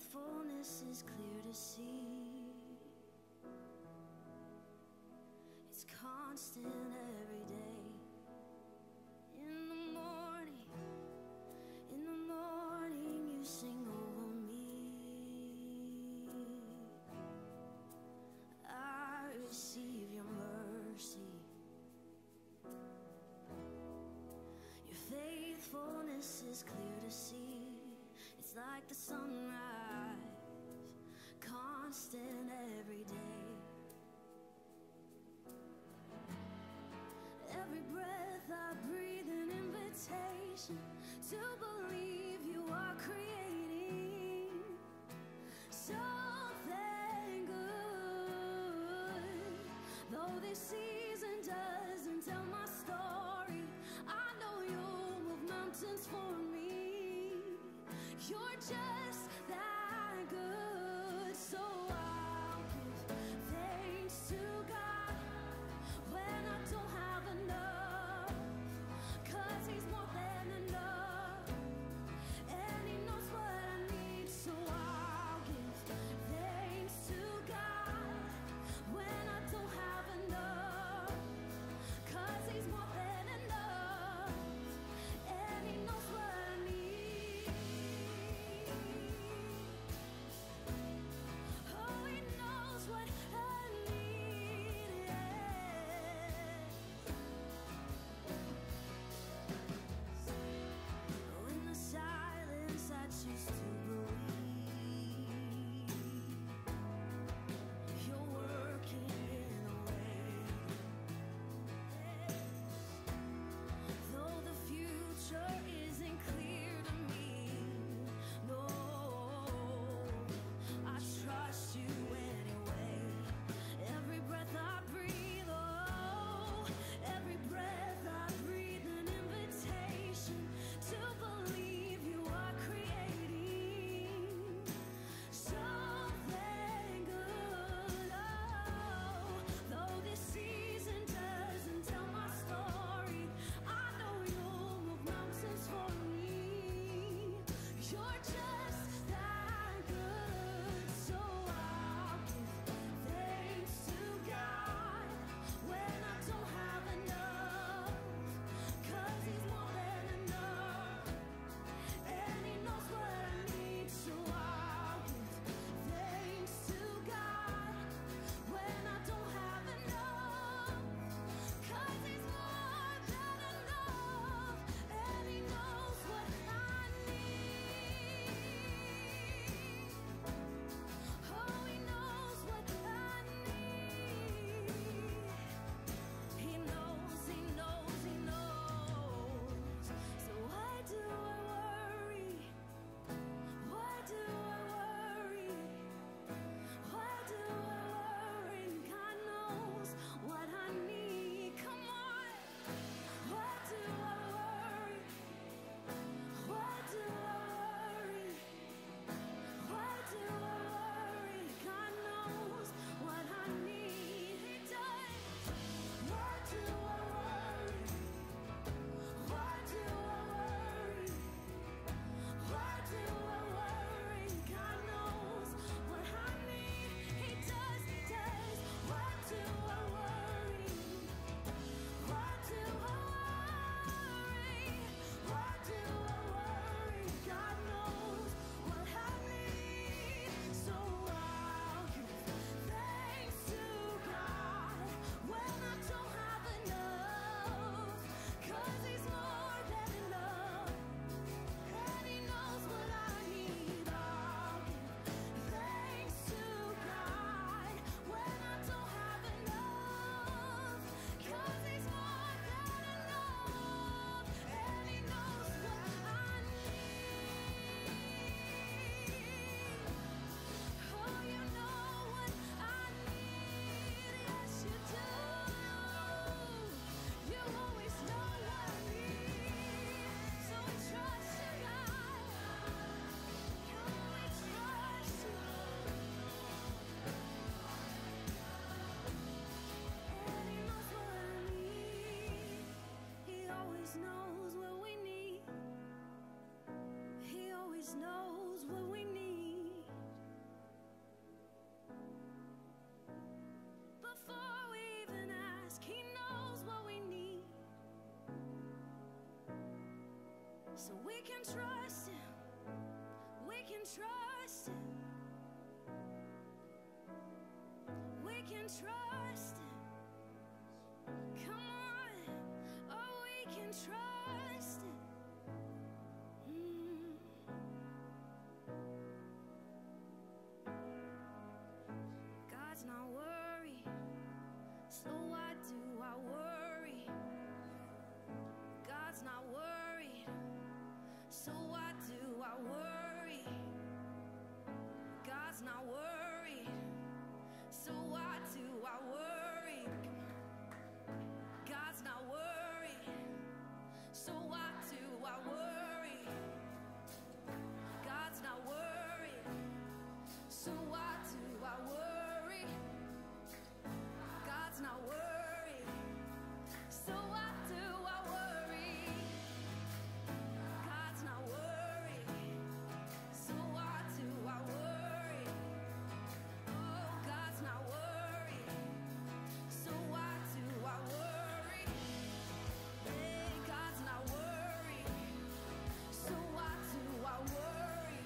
faithfulness is clear to see. It's constant every day. In the morning you sing over me. I receive your mercy. Your faithfulness is clear to see. It's like the sunrise, constant every day. Every breath I breathe an invitation to believe you are creating something good. Though this season doesn't tell my story, I know you'll move mountains for me. You're just that good. So I'll give thanks to God when I don't have enough, 'cause He's more than enough, and He knows what I need. So I'll give thanks to God when I don't have enough, 'cause He's more than enough, and He knows what I need. So we can trust Him. We can trust Him. We can trust Him. Come on. Oh, we can trust Him. God's not worried, so why do I worry? God's not worried, so why do I worry? God's not worried, so why do I worry? God's not worried, so why do I worry? God's not worried, so why do I worry? God's not worried, so why do I worry? God's not worried, so why do I worry? Oh, God's not worried, so why do I worry? Hey, God's not worried, so why do I worry?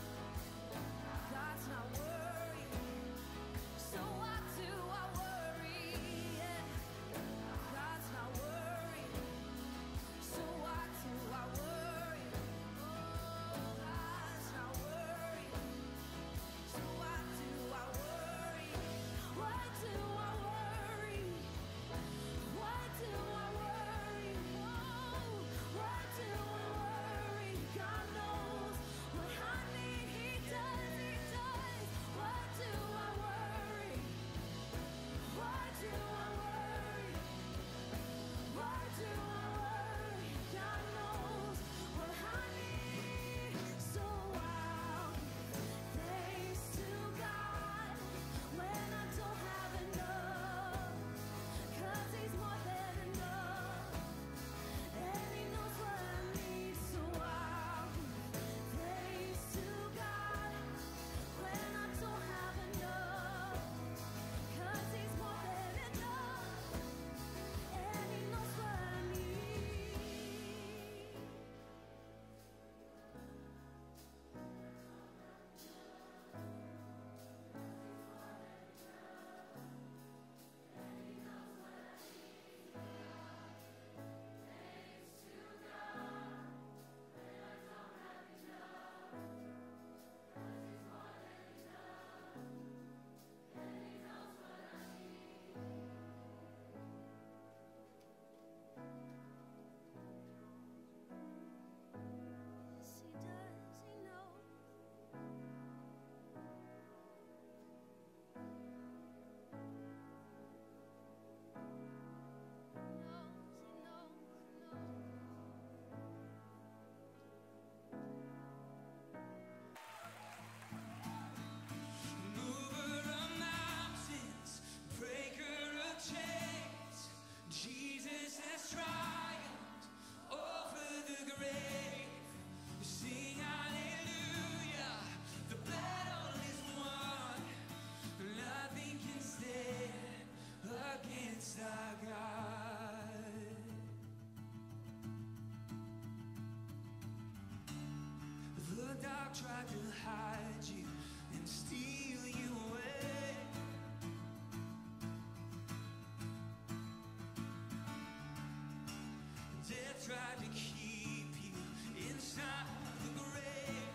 God's not worried, so why do I worry? Yeah. God's not worried, so why do I worry? Oh, God's not worried, so why do I worry? Why do I worry? Why do I worry? Oh, why do I worry? God knows what I need. He does, He does. Why do I worry? Why do I worry? Why do I worry? God knows what I need. So I'll give thanks to God when I don't have enough, 'cause He's more than enough, and He knows what I need. So I'll give thanks to God when I don't have enough, 'cause He's more than enough, and He knows what I need. Yes, He does. He knows. Mover of mountains, breaker of chains, Jesus has triumphed over the grave. Sing hallelujah, the battle is won. Nothing can stand against our God. The dark tried to hide you and steal you away. Death tried to keep you inside the grave.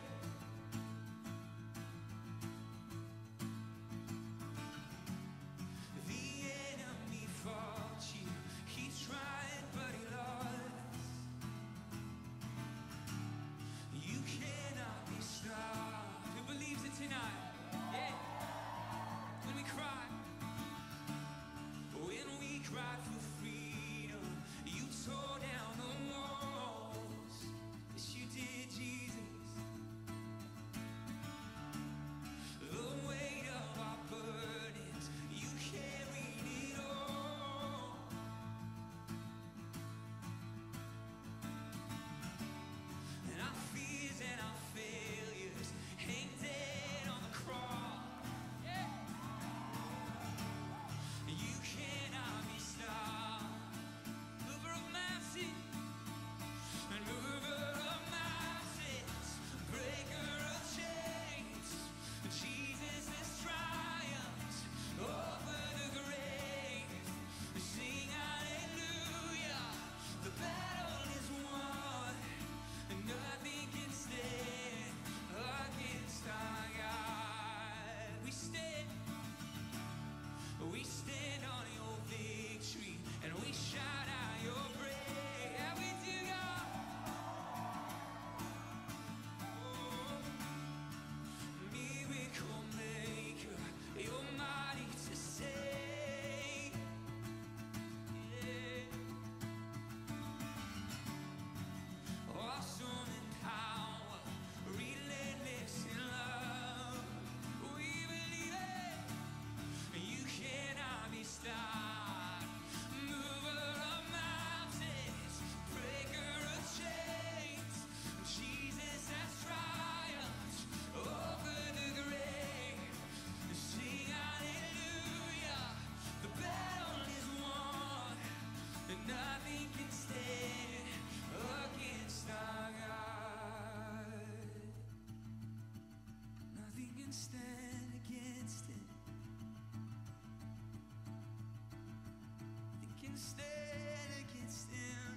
The enemy fought you, he tried but he lost. You cannot be stopped. Who believes it tonight? Yeah. When we cry for freedom, you tore down the wall. can stand against him.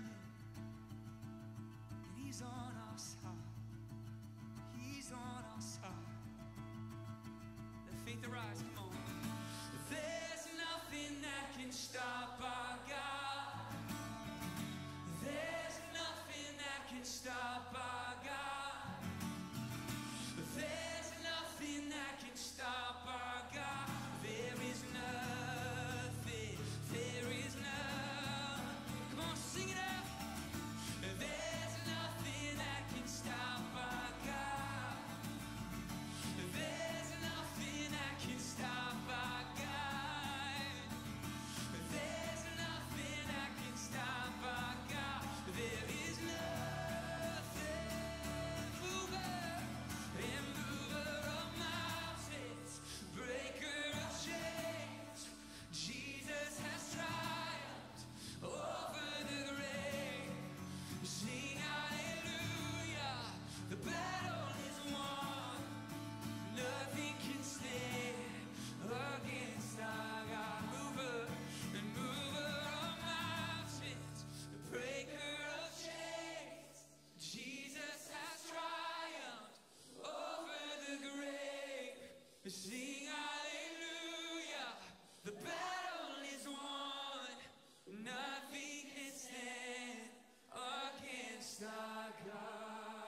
And he's on our side. He's on our side. Let faith arise, come on. There's nothing that can stop our God. There's nothing that can stop our God. There's nothing that can stop our God. There is nothing, there is none. Come on, sing it out. There's nothing that can stop our God. There's nothing that can stop our God. There's nothing that can stop our God. There is nothing, mover and mover of mountains, breaker of chains. Jesus has triumphed over the grave. Sing hallelujah, the battle is won. Nothing can stand against our God. Mover and mover of mountains, the breaker of chains. Jesus has triumphed over the grave. Sing hallelujah, the battle is won. Nothing can stand against our God.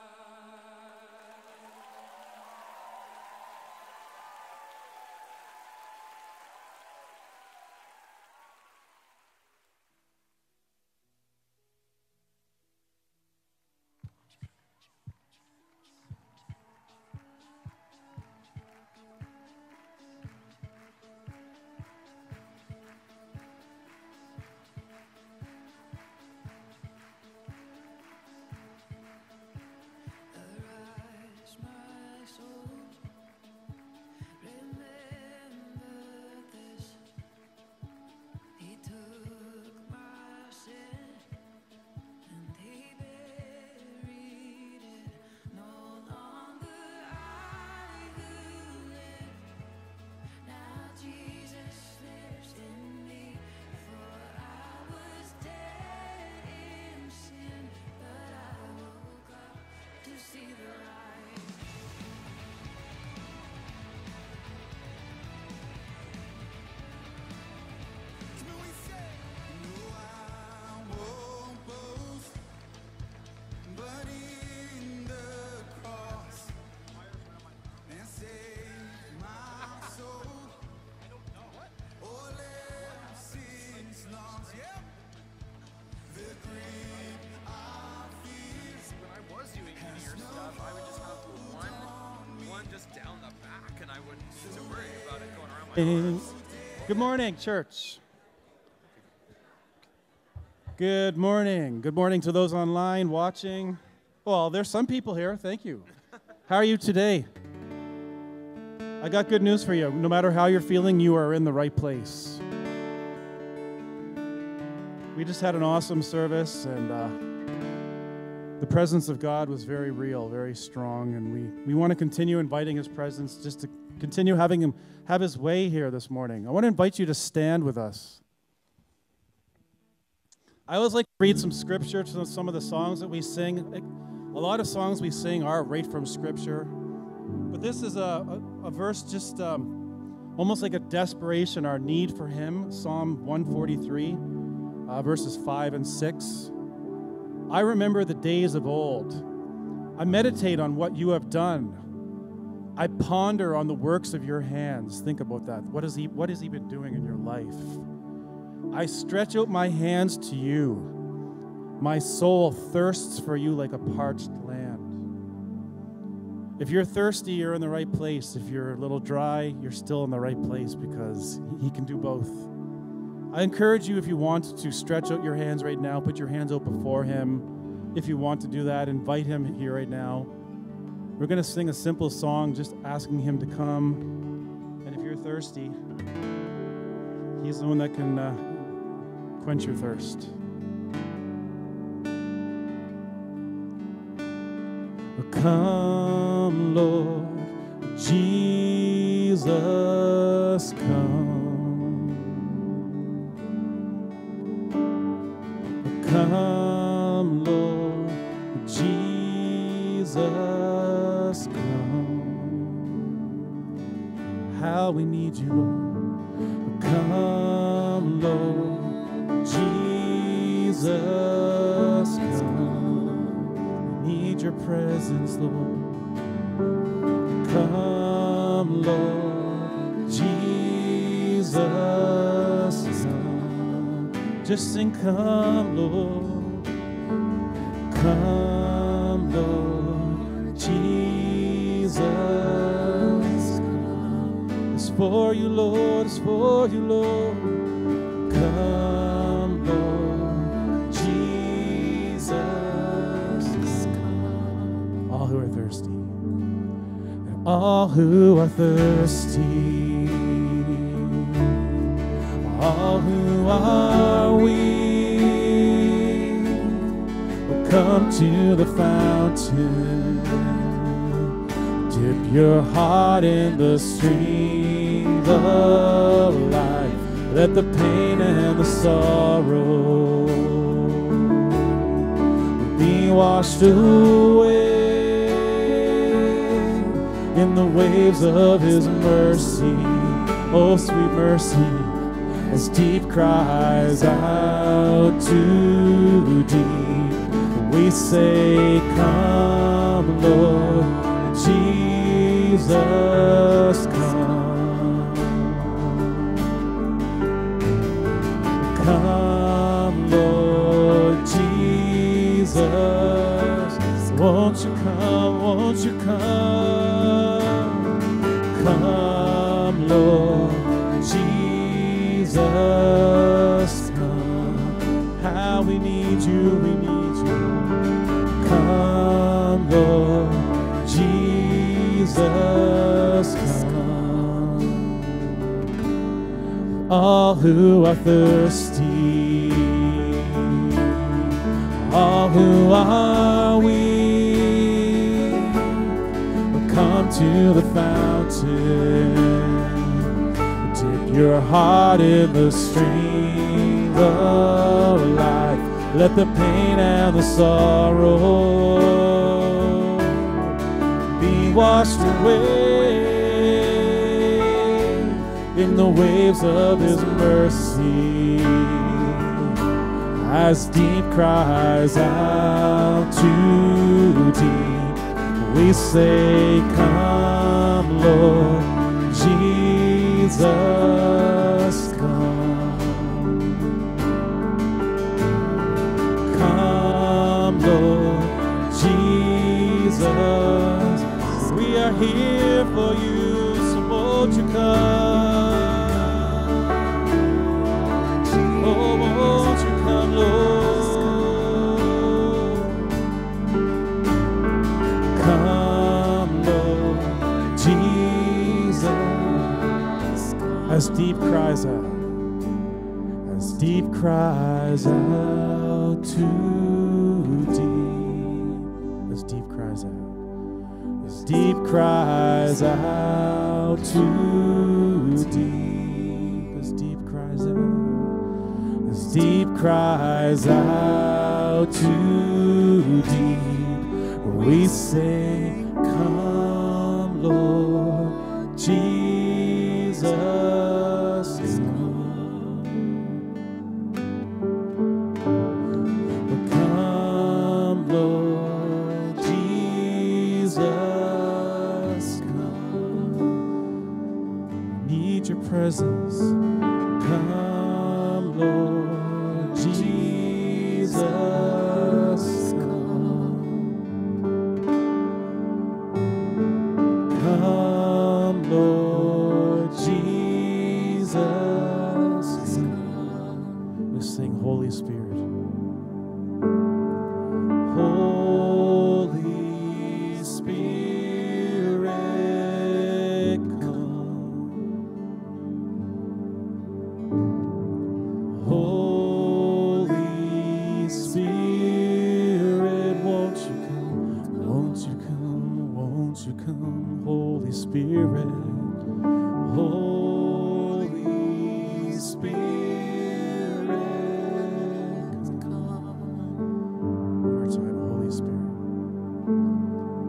Arise, my soul, remember this. He took my sin and he buried it. No longer I who live, now Jesus lives in me. For I was dead in sin, but I woke up to see the light. Can we say, no, I won't boast, but in the cross and save my soul. All else sin's lost. Yep. The grip of fears. When I was doing heavier stuff, I would just have one just down the back, and I wouldn't need to worry about it going around my arms. Good morning, church. Good morning. Good morning to those online watching. Well, there's some people here. Thank you. How are you today? I got good news for you. No matter how you're feeling, you are in the right place. We just had an awesome service, and the presence of God was very real, very strong, and we want to continue inviting His presence, just to continue having Him have His way here this morning. I want to invite you to stand with us. I always like to read some scripture to some of the songs that we sing. A lot of songs we sing are right from Scripture, but this is a verse just almost like a desperation, our need for Him. Psalm 143, verses 5 and 6. I remember the days of old. I meditate on what you have done. I ponder on the works of your hands. Think about that. What has he been doing in your life? I stretch out my hands to you. My soul thirsts for you like a parched land. If you're thirsty, you're in the right place. If you're a little dry, you're still in the right place, because He can do both. I encourage you, if you want to, stretch out your hands right now. Put your hands out before Him. If you want to do that, invite Him here right now. We're going to sing a simple song just asking Him to come. And if you're thirsty, He's the one that can quench your thirst. Come, Lord Jesus, come. Jesus, come. How we need you, Lord. Come, Lord Jesus, come. We need your presence, Lord. Come, Lord Jesus, come. Just sing, come, Lord. Come, Lord Jesus, come. It's for you, Lord. It's for you, Lord. Come, Lord Jesus, come. All who are thirsty. All who are thirsty, all who are weak, will come to the fountain. Dip your heart in the stream of life. Let the pain and the sorrow be washed away in the waves of his mercy. Oh, sweet mercy, as deep cries out to deep, we say, come, Lord Jesus, come. Come, Lord Jesus, won't you come, won't you come? Come, Lord Jesus, come. How we need you, we need you. Come, Lord Jesus, come. All who are thirsty, all who are weak, come to the fountain. Dip your heart in the stream of life. Let the pain and the sorrow be washed away in the waves of his mercy. As deep cries out to deep, we say, come, Lord Jesus, come. Come, Lord Jesus, we are here for you, so won't you come? Oh, won't you come, Lord? Come, Lord Jesus, as deep cries out, as deep cries out to deep, as deep cries out, as deep cries out to deep, as deep cries out, as deep cries out to deep, we say, come, Lord Jesus, come, Lord Jesus, come. Need your presence. Come, Lord Jesus, come. Come, Lord Jesus, come. We sing, Holy Spirit. Holy Spirit, come. Holy Spirit, won't you come? Won't you come? Won't you come? Holy Spirit. Holy Spirit, come. One more time, Holy Spirit.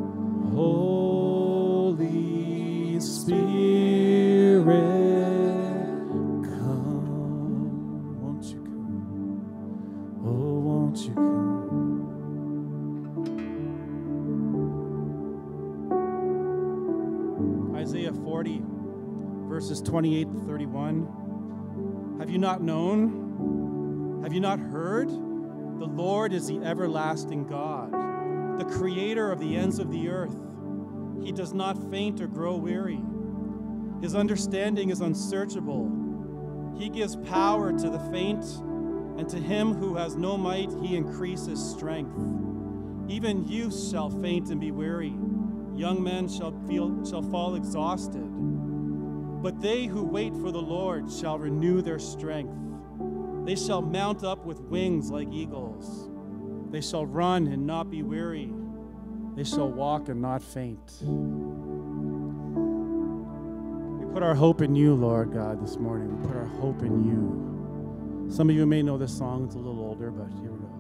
Isaiah 40, verses 28 to 31. Have you not known? Have you not heard? The Lord is the everlasting God, the creator of the ends of the earth. He does not faint or grow weary. His understanding is unsearchable. He gives power to the faint, and to him who has no might, he increases strength. Even youth shall faint and be weary. Young men shall fall exhausted. But they who wait for the Lord shall renew their strength. They shall mount up with wings like eagles. They shall run and not be weary. They shall walk and not faint. We put our hope in you, Lord God, this morning. We put our hope in you. Some of you may know this song. It's a little older, but here we go.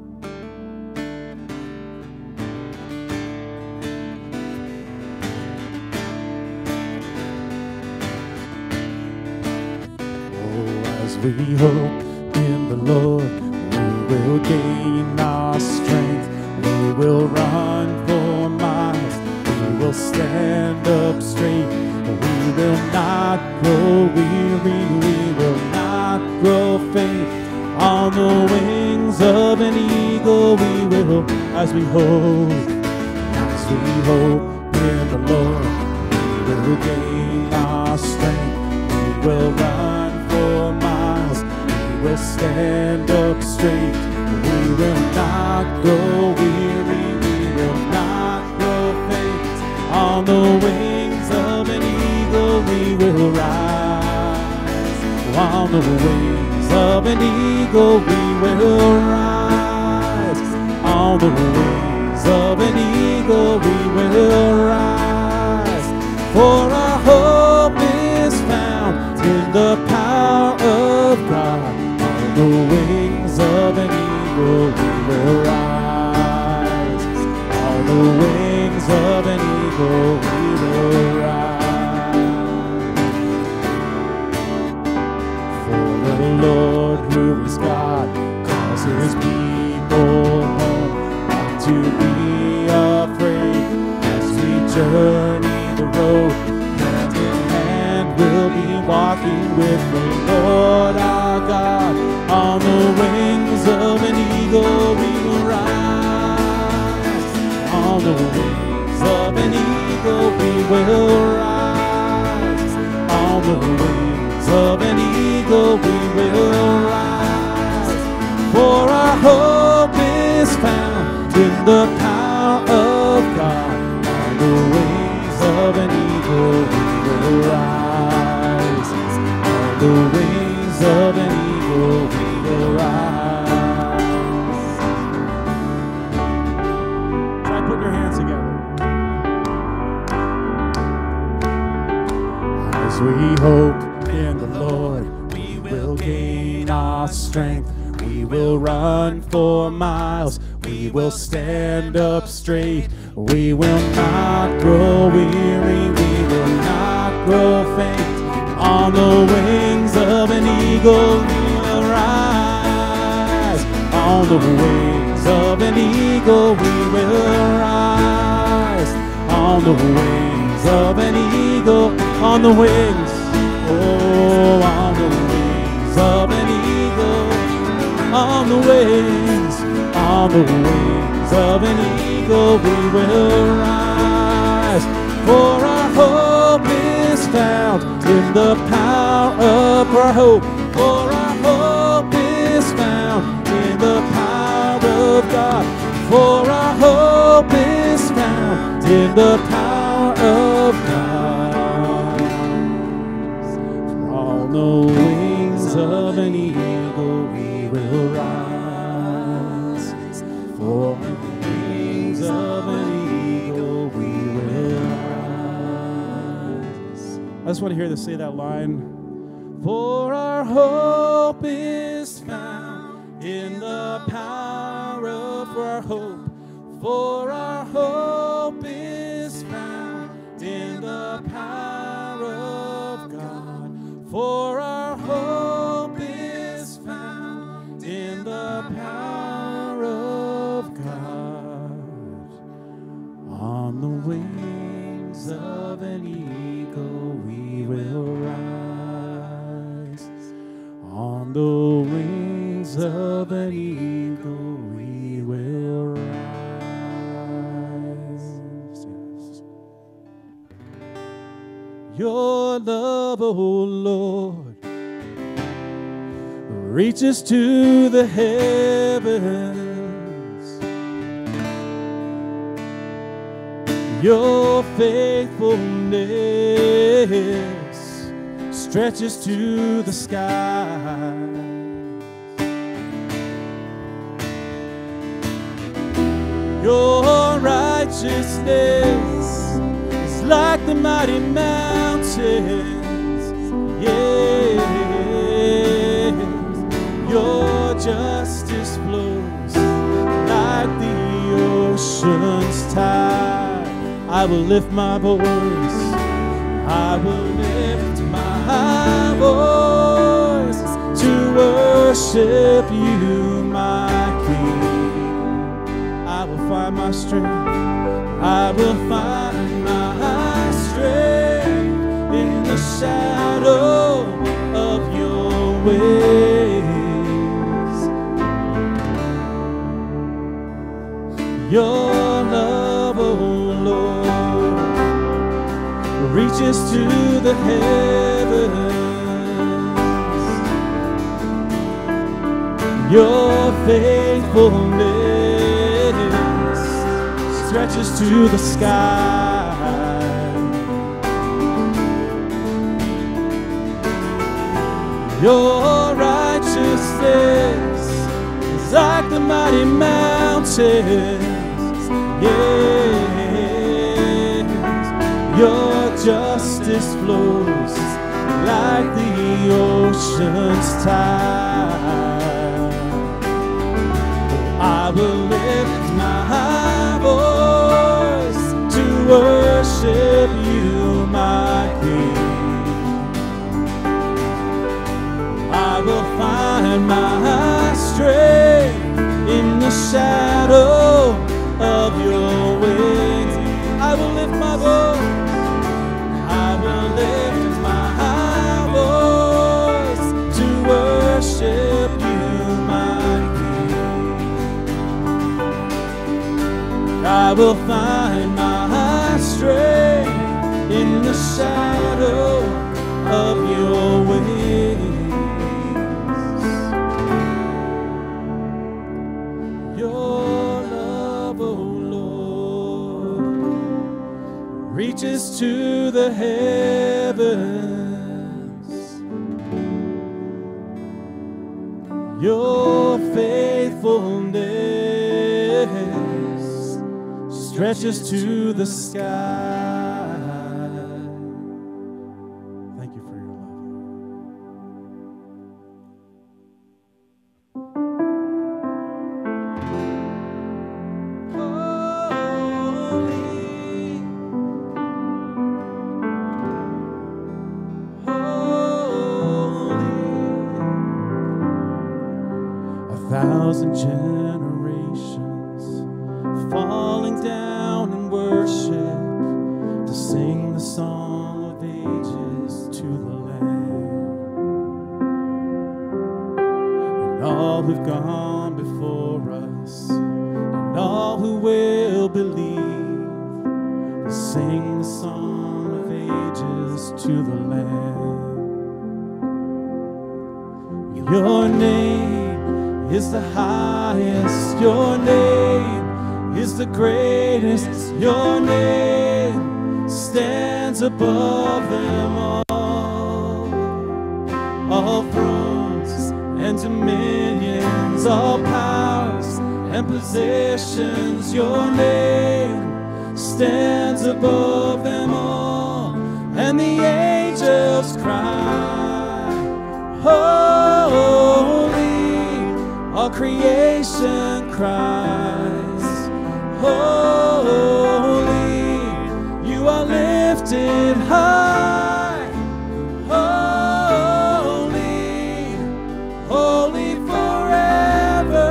As we hope in the Lord, we will gain our strength. We will run for miles. We will stand up straight. We will not grow weary. We will not grow faint. On the wings of an eagle, we will, as we hope in the Lord, we will gain our strength. We will run for miles. We will stand up straight. We will not grow weary. We will not grow faint. On the wings of an eagle, we will rise. On the wings of an eagle, we will rise. On the wings of an eagle, we will rise. For our hope is found in the power of God. On the wings of an eagle, we will rise. On the wings of an eagle, we will rise. For the Lord who is God calls his people home, not to be afraid as we journey the road. Hand in hand we'll be walking with the Lord our God. On the wings of an eagle we will rise. On the wings of an eagle we will rise. On the wings of an eagle we will rise. For our hope is found in the power of God. On the wings of an eagle we will rise. On the wings of an eagle we will rise. Try putting your hands together. As we hope in the Lord, we will gain our strength. We will run for miles. We will stand up straight. We will not grow weary. We will not grow faint. On the wings of an eagle we will rise. On the wings of an eagle we will rise. On the wings of an eagle. On the wings. Oh, on the wings of an eagle. On the wings of an eagle we will rise. For our hope is found in the power of our hope. For our hope is found in the power of God. For our hope is found in the power of God. For on the wings of an eagle we will rise. For on the wings of an eagle we will rise. I just want to hear this, say that line. For our hope is found in the power of our hope. For our hope is found in the power of God. For our hope is found in the power of God. On the wings of an eagle wings of an eagle we will rise. Your love, O Lord, reaches to the heavens. Your faithfulness stretches to the sky. Your righteousness is like the mighty mountains. Yes, your justice flows like the ocean's tide. I will lift my voice. I will lift my voice to worship you, my King. I will find my strength. I will find my strength in the shadow of your ways. Your love, O Lord, reaches to the heavens. Your faithfulness stretches to the sky. Your righteousness is like the mighty mountains. Yes, your justice flows like the ocean's tide. I will lift my voice to worship you, my King. I will find my strength in the shadow of your wings. I will lift my voice. I will lift my voice to worship you, my King. I will find my strength in the shadow of your wings. Your love, O Lord, reaches to the heavens. Your faithfulness stretches to the sky. Thank you for your love. Thousand generations falling down in worship to sing the song of ages to the Lamb. And all who've gone before us and all who will believe will sing the song of ages to the Lamb. Your name is the highest, your name is the greatest, your name stands above them all thrones and dominions, all powers and possessions, your name stands above them all, and the angels cry, holy. All creation cries, holy, you are lifted high, holy, holy forever.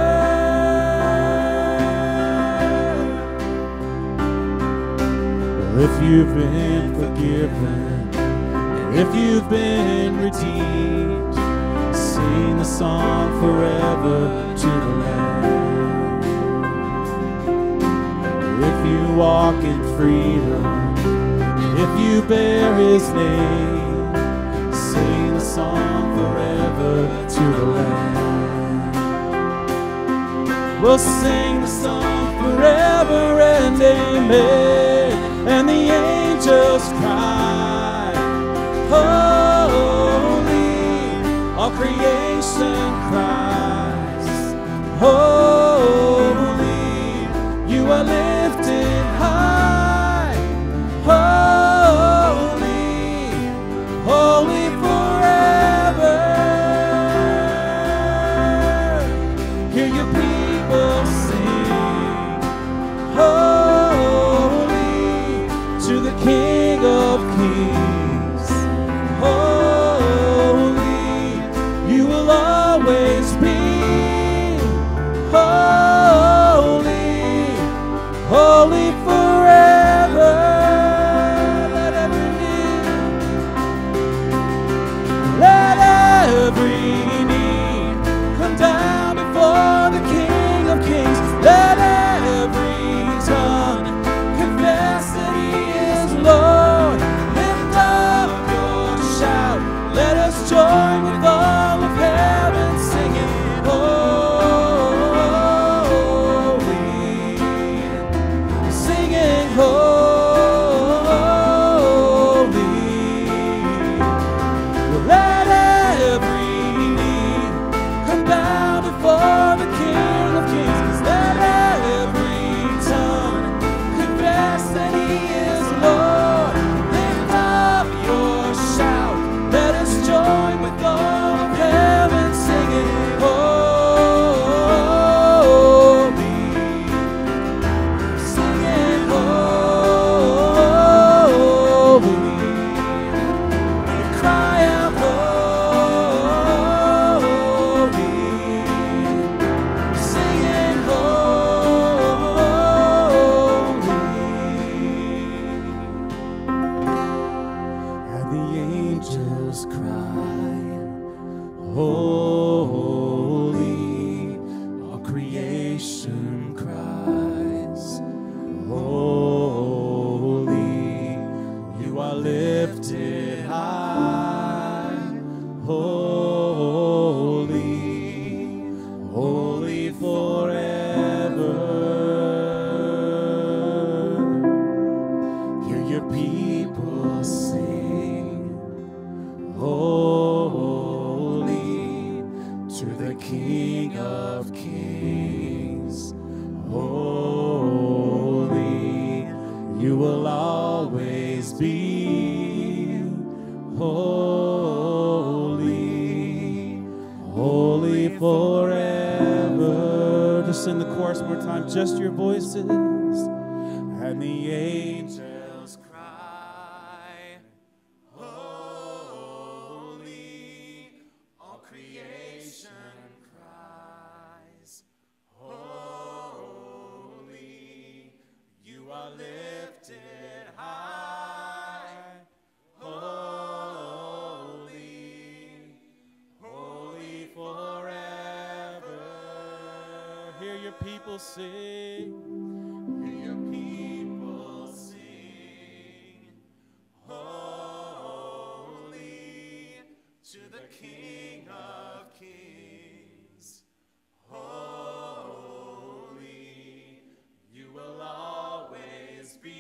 Well, if you've been forgiven, and if you've been redeemed, sing the song forever to the Lamb. If you walk in freedom, if you bear His name, sing the song forever to the Lamb. We'll sing the song forever and amen. And the angels cry, holy, all creation cries, holy, you are lifted high, holy, holy forever. Hear your people sing, holy, to the King of Kings, holy, you will always be, holy, holy forever. Let every knee come down before the King of Kings. Let every tongue confess that He is Lord. Lift up your shout. Let us join with all of heaven singing, holy, singing holy. Let every knee come down before the King of Kings. Let every tongue confess that He is Lord. Lift up your shout. Let us join with all of heaven singing, holy, singing holy. We cry out, holy, singing holy. And the angels cry, holy, all creation cries, holy, you are lifted high, holy, holy forever. Hear your people sing, holy, to the King of Kings, holy, you will always be, holy, holy forever. Just sing the chorus one more time, just your voices. And the angels cry, holy, all creation cries, holy, you are lifted high, holy, holy forever. Hear your people sing. Hear your people sing, holy, to the King of Kings, holy, you will always be,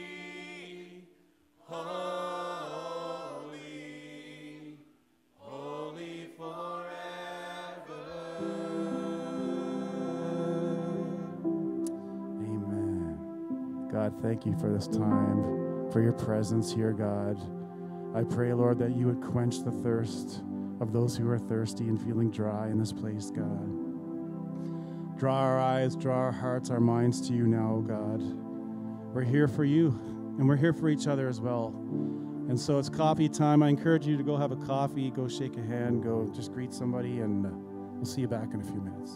holy, holy forever. Amen. God, thank you for this time, for your presence here, God. I pray, Lord, that you would quench the thirst of those who are thirsty and feeling dry in this place, God. Draw our eyes, draw our hearts, our minds to you now, God. We're here for you, and we're here for each other as well. And so it's coffee time. I encourage you to go have a coffee, go shake a hand, go just greet somebody, and we'll see you back in a few minutes.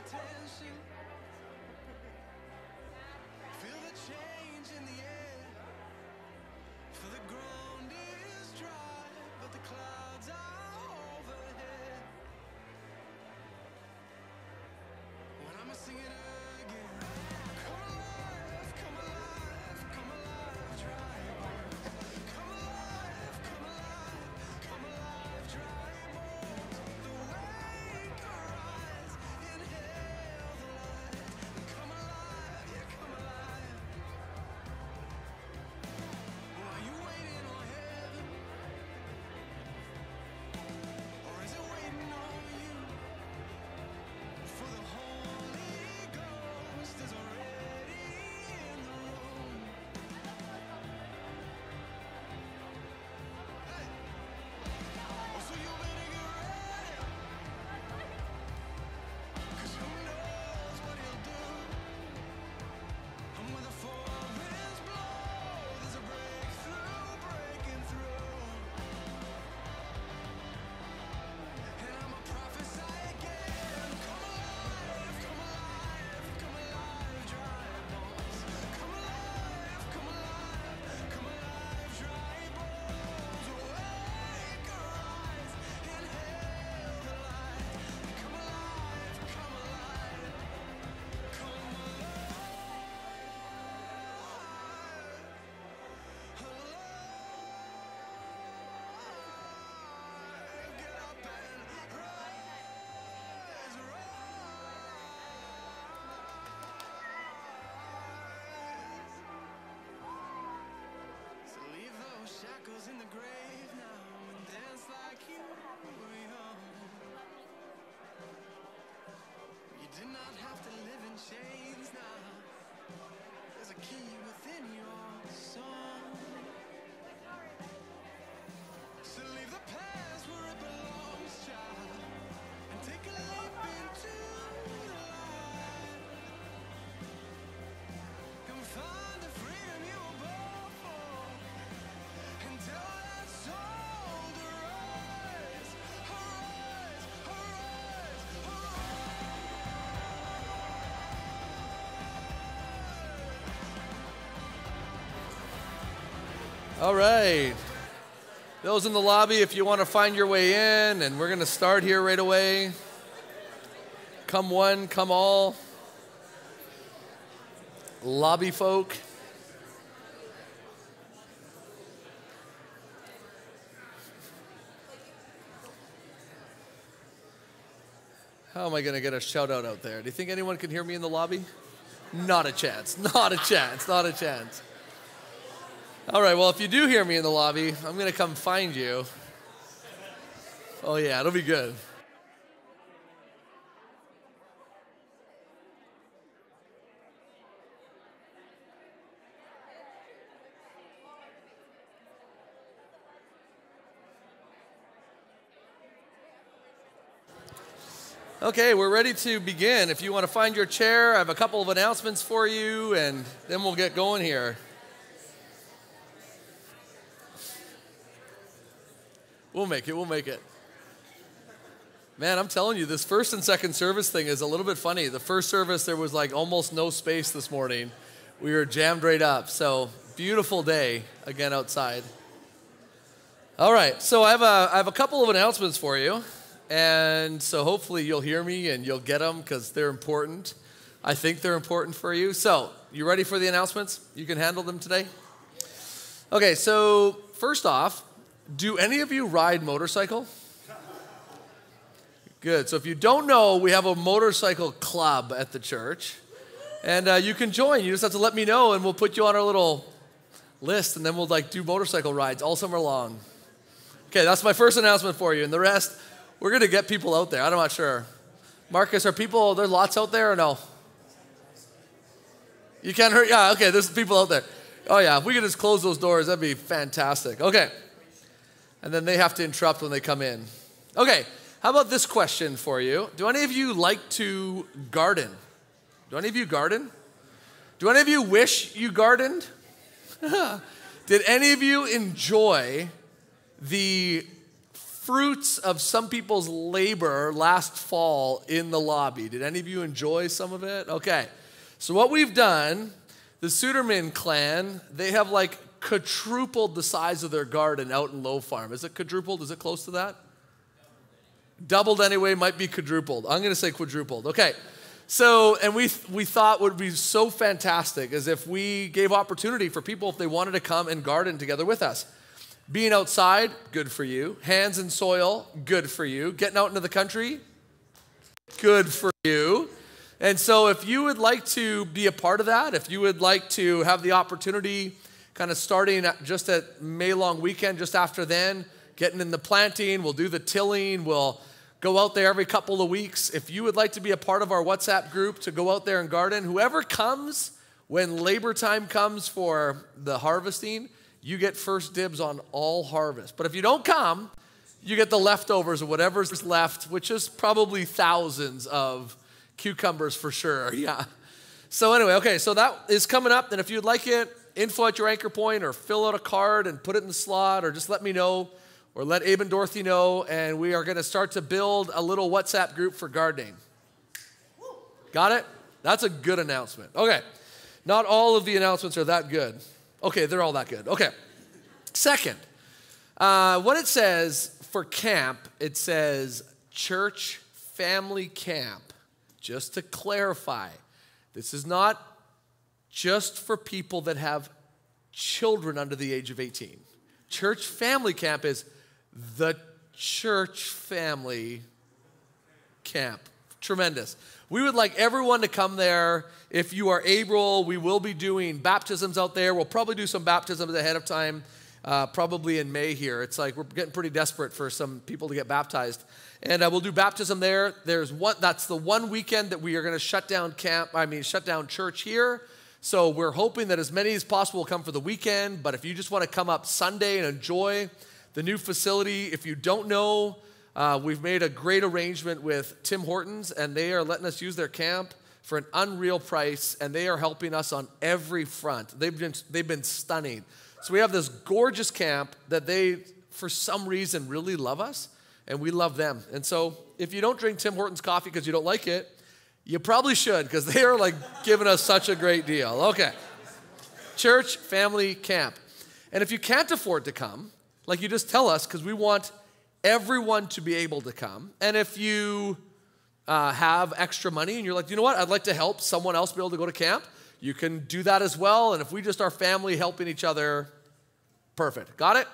attention. Feel the change in the air. For the ground is dry, but the clouds are overhead. When I'm singing again, come alive, come alive, come alive, dry bones. Come alive, come alive, come alive, dry bones. The wake arise, inhale the light. Come alive, yeah, come alive. Are you waiting on heaven? Or is it waiting on you? For the Holy Ghost is already in the room. Hey. Oh, so you better get ready. 'Cause who knows what he'll do. And when the four winds blow, there's a breakthrough breaking through. And I'ma prophesy again. Come alive, come alive, come alive, dry bones. Come alive, come alive, come alive, dry bones. Awake, arise, inhale the light. Come alive, come alive, come alive. Get up and rise, rise. So leave those shackles in the grave now and dance like you were young. You did not have to live in chains now. There's a key within your song. So leave the past where it belongs, child, and take a leap into the light. Come find the freedom you were born for, and tell that soul to rise, arise, arise, arise. All right. Those in the lobby, if you want to find your way in, and we're going to start here right away. Come one, come all. Lobby folk. How am I going to get a shout out there? Do you think anyone can hear me in the lobby? Not a chance, not a chance, not a chance. All right, well, if you do hear me in the lobby, I'm going to come find you. Oh, yeah, it'll be good. Okay, we're ready to begin. If you want to find your chair, I have a couple of announcements for you, and then we'll get going here. We'll make it, we'll make it. Man, I'm telling you, this first and second service thing is a little bit funny. The first service, there was like almost no space this morning. We were jammed right up. So, beautiful day again outside. All right, so I have a couple of announcements for you. And so hopefully you'll hear me and you'll get them because they're important. I think they're important for you. So, you ready for the announcements? You can handle them today? Okay, so first off, do any of you ride motorcycle? Good. So if you don't know, we have a motorcycle club at the church. And you can join. You just have to let me know, and we'll put you on our little list, and then we'll do motorcycle rides all summer long. Okay, that's my first announcement for you. And the rest, we're going to get people out there. I'm not sure. Marcus, are there lots out there or no? You can't hurt? Yeah, okay, there's people out there. Oh, yeah, if we could just close those doors, that'd be fantastic. Okay. And then they have to interrupt when they come in. Okay, how about this question for you? Do any of you like to garden? Do any of you garden? Do any of you wish you gardened? Did any of you enjoy the fruits of some people's labor last fall in the lobby. Did any of you enjoy some of it? Okay. So what we've done, the Suderman clan, they have like quadrupled the size of their garden out in Low Farm. Is it quadrupled? Is it close to that? Doubled anyway, might be quadrupled. I'm going to say quadrupled. Okay. So, and we thought would be so fantastic as if we gave opportunity for people if they wanted to come and garden together with us. Being outside, good for you. Hands in soil, good for you. Getting out into the country, good for you. And so if you would like to be a part of that, if you would like to have the opportunity kind of starting just at May long weekend, just after then, getting in the planting, we'll do the tilling, we'll go out there every couple of weeks. If you would like to be a part of our WhatsApp group to go out there and garden, whoever comes when labor time comes for the harvesting, you get first dibs on all harvest. But if you don't come, you get the leftovers of whatever's left, which is probably thousands of cucumbers for sure. Yeah. So anyway, okay, so that is coming up. And if you'd like it, info at your anchor point or fill out a card and put it in the slot or just let me know. Or let Abe and Dorothy know, and we are going to start to build a little WhatsApp group for gardening. Got it? That's a good announcement. Okay. Not all of the announcements are that good. Okay, they're all that good. Okay. Second, what it says for camp, it says church family camp. Just to clarify, this is not just for people that have children under the age of 18. Church family camp is the church family camp. Tremendous. We would like everyone to come there. If you are able, we will be doing baptisms out there. We'll probably do some baptisms ahead of time, probably in May here. It's like we're getting pretty desperate for some people to get baptized. And we'll do baptism there. That's the one weekend that we are going to shut down church here. So we're hoping that as many as possible will come for the weekend. But if you just want to come up Sunday and enjoy the new facility, if you don't know, we've made a great arrangement with Tim Hortons, and they are letting us use their camp for an unreal price, and they are helping us on every front. They've been stunning. So we have this gorgeous camp that they, for some reason, really love us, and we love them. And so if you don't drink Tim Hortons coffee because you don't like it, you probably should, because they are like giving us such a great deal. Okay. Church family camp. And if you can't afford to come, like you just tell us, because we want everyone to be able to come. And if you have extra money and you're like, you know what, I'd like to help someone else be able to go to camp, you can do that as well. And if we just are family helping each other, perfect. Got it?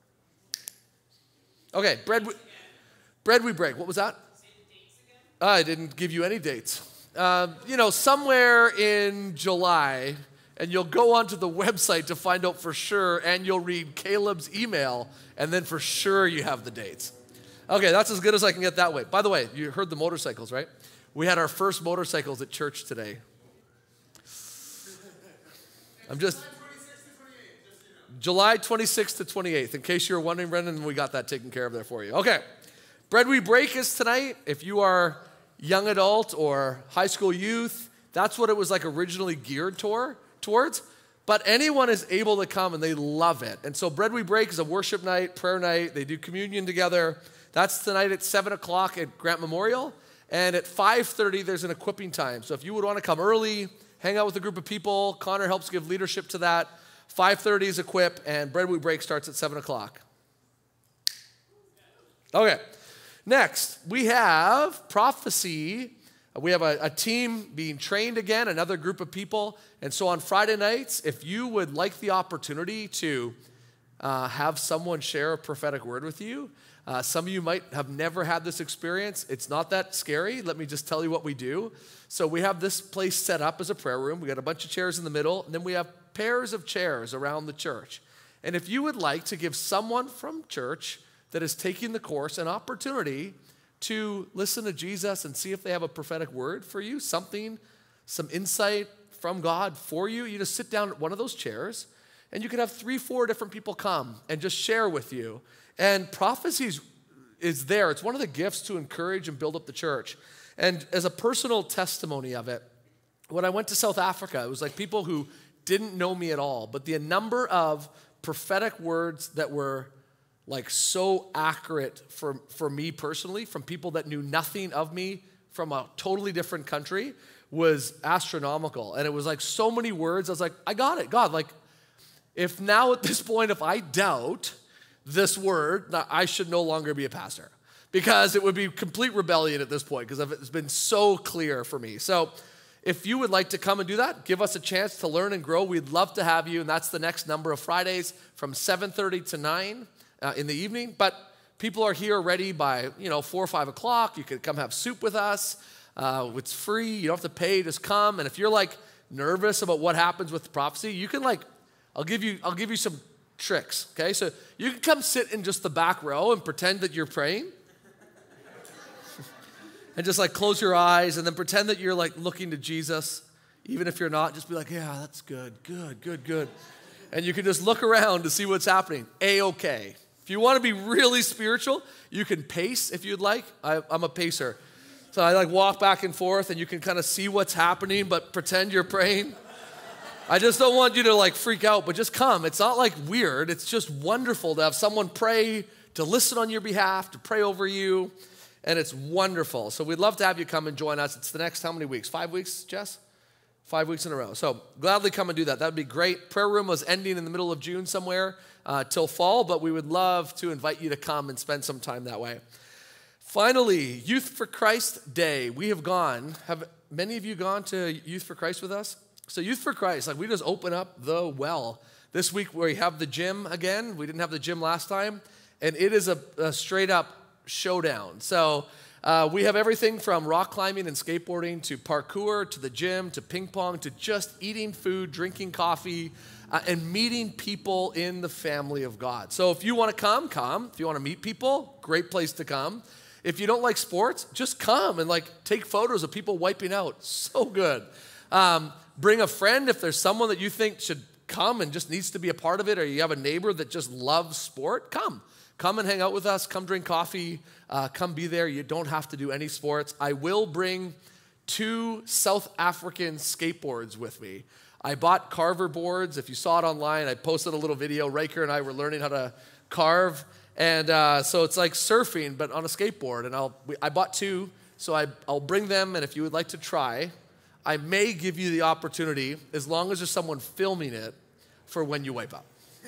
Okay, bread we break. What was that? I didn't give you any dates. Somewhere in July, and you'll go onto the website to find out for sure, and you'll read Caleb's email, and then for sure you have the dates. Okay, that's as good as I can get that way. By the way, you heard the motorcycles, right? We had our first motorcycles at church today. July 26th to 28th. In case you were wondering, Brendan, we got that taken care of there for you. Okay, Bread We Break is tonight. If you are young adult or high school youth, that's what it was like originally geared towards. But anyone is able to come and they love it. And so Bread We Break is a worship night, prayer night. They do communion together. That's tonight at 7 o'clock at Grant Memorial. And at 5:30, there's an equipping time. So if you would want to come early, hang out with a group of people, Connor helps give leadership to that. 5:30 is equip, and Bread We Break starts at 7 o'clock. Okay. Next, we have prophecy. We have a team being trained again, another group of people. And so on Friday nights, if you would like the opportunity to have someone share a prophetic word with you, some of you might have never had this experience. It's not that scary. Let me just tell you what we do. So we have this place set up as a prayer room. We got a bunch of chairs in the middle, and then we have pairs of chairs around the church. And if you would like to give someone from church that is taking the course an opportunity to listen to Jesus and see if they have a prophetic word for you, some insight from God for you, you just sit down at one of those chairs, and you can have 3-4 different people come and just share with you. And prophecy is there. It's one of the gifts to encourage and build up the church. And as a personal testimony of it, when I went to South Africa, it was like people who didn't know me at all, but the number of prophetic words that were like so accurate for me personally, from people that knew nothing of me from a totally different country, was astronomical. And it was like so many words. I was like, I got it, God. Like, if now at this point, if I doubt this word, I should no longer be a pastor, because it would be complete rebellion at this point, because it's been so clear for me. So if you would like to come and do that, give us a chance to learn and grow. We'd love to have you. And that's the next number of Fridays from 7:30 to 9 in the evening. But people are here ready by 4 or 5 o'clock. You could come have soup with us. It's free. You don't have to pay. Just come. And if you're like nervous about what happens with the prophecy, you can I'll give you some tricks. Okay, so you can come sit in just the back row and pretend that you're praying. And just like close your eyes and then pretend that you're like looking to Jesus. Even if you're not, just be like, yeah, that's good. And you can just look around to see what's happening. A-okay. If you want to be really spiritual, you can pace if you'd like. I'm a pacer. So I like walk back and forth and you can kind of see what's happening, but pretend you're praying. I just don't want you to like freak out, but just come. It's not like weird. It's just wonderful to have someone pray, to listen on your behalf, to pray over you. And it's wonderful. So we'd love to have you come and join us. It's the next how many weeks? 5 weeks, Jess? 5 weeks in a row. So gladly come and do that. That would be great. Prayer room was ending in the middle of June somewhere till fall, but we would love to invite you to come and spend some time that way. Finally, Youth for Christ Day. We have gone. Have many of you gone to Youth for Christ with us? So Youth for Christ, like we just open up the well. This week we have the gym again. We didn't have the gym last time. And it is a straight up showdown. So we have everything from rock climbing and skateboarding to parkour to the gym to ping pong to just eating food, drinking coffee, and meeting people in the family of God. So if you want to come. If you want to meet people, great place to come. If you don't like sports, just come and like take photos of people wiping out. So good. Bring a friend if there's someone that you think should come and just needs to be a part of it, or you have a neighbor that just loves sport, come. Come and hang out with us. Come drink coffee. Come be there. You don't have to do any sports. I will bring 2 South African skateboards with me. I bought carver boards. If you saw it online, I posted a little video. Riker and I were learning how to carve. And so it's like surfing, but on a skateboard. And I bought 2, so I'll bring them. And if you would like to try, I may give you the opportunity, as long as there's someone filming it, for when you wipe up.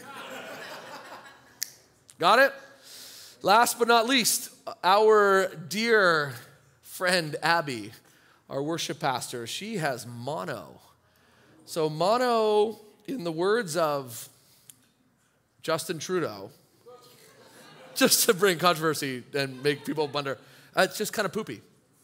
Got it? Last but not least, our dear friend Abby, our worship pastor, she has mono. So mono, in the words of Justin Trudeau, just to bring controversy and make people wonder, it's just kind of poopy.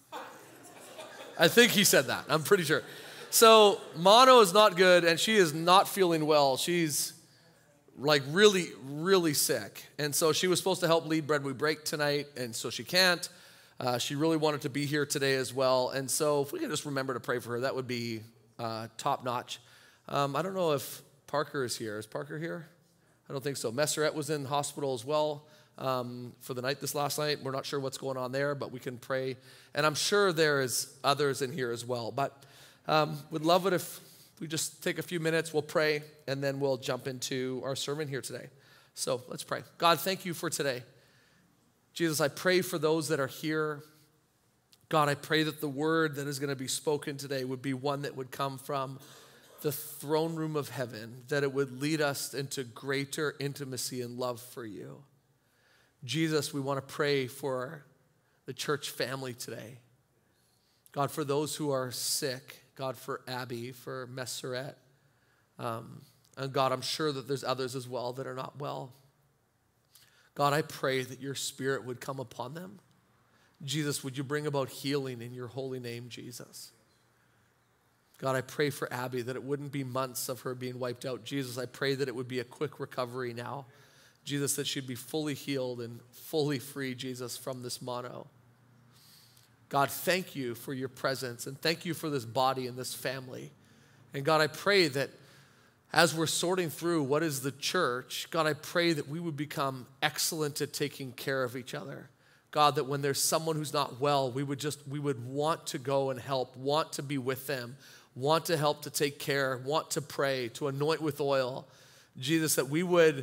I think he said that. I'm pretty sure. So mono is not good, and she is not feeling well. She's like really, really sick. And so she was supposed to help lead Bread We Break tonight, and so she can't. She really wanted to be here today as well. And so if we can just remember to pray for her, that would be top notch. I don't know if Parker is here. Is Parker here? I don't think so. Messeret was in hospital as well for the night this last night. We're not sure what's going on there, but we can pray. And I'm sure there is others in here as well. But would love it if we just take a few minutes, we'll pray, and then we'll jump into our sermon here today. So let's pray. God, thank you for today. Jesus, I pray for those that are here. God, I pray that the word that is going to be spoken today would be one that would come from the throne room of heaven, that it would lead us into greater intimacy and love for you. Jesus, we want to pray for the church family today. God, for those who are sick, God, for Abby, for Messeret. And God, I'm sure that there's others as well that are not well. God, I pray that your spirit would come upon them. Jesus, would you bring about healing in your holy name, Jesus? God, I pray for Abby that it wouldn't be months of her being wiped out. Jesus, I pray that it would be a quick recovery now. Jesus, that she'd be fully healed and fully free, Jesus, from this mono. God, thank you for your presence, and thank you for this body and this family. And God, I pray that as we're sorting through what is the church, God, I pray that we would become excellent at taking care of each other. God, that when there's someone who's not well, we would want to go and help, want to be with them, want to help to take care, want to pray, to anoint with oil. Jesus, that we would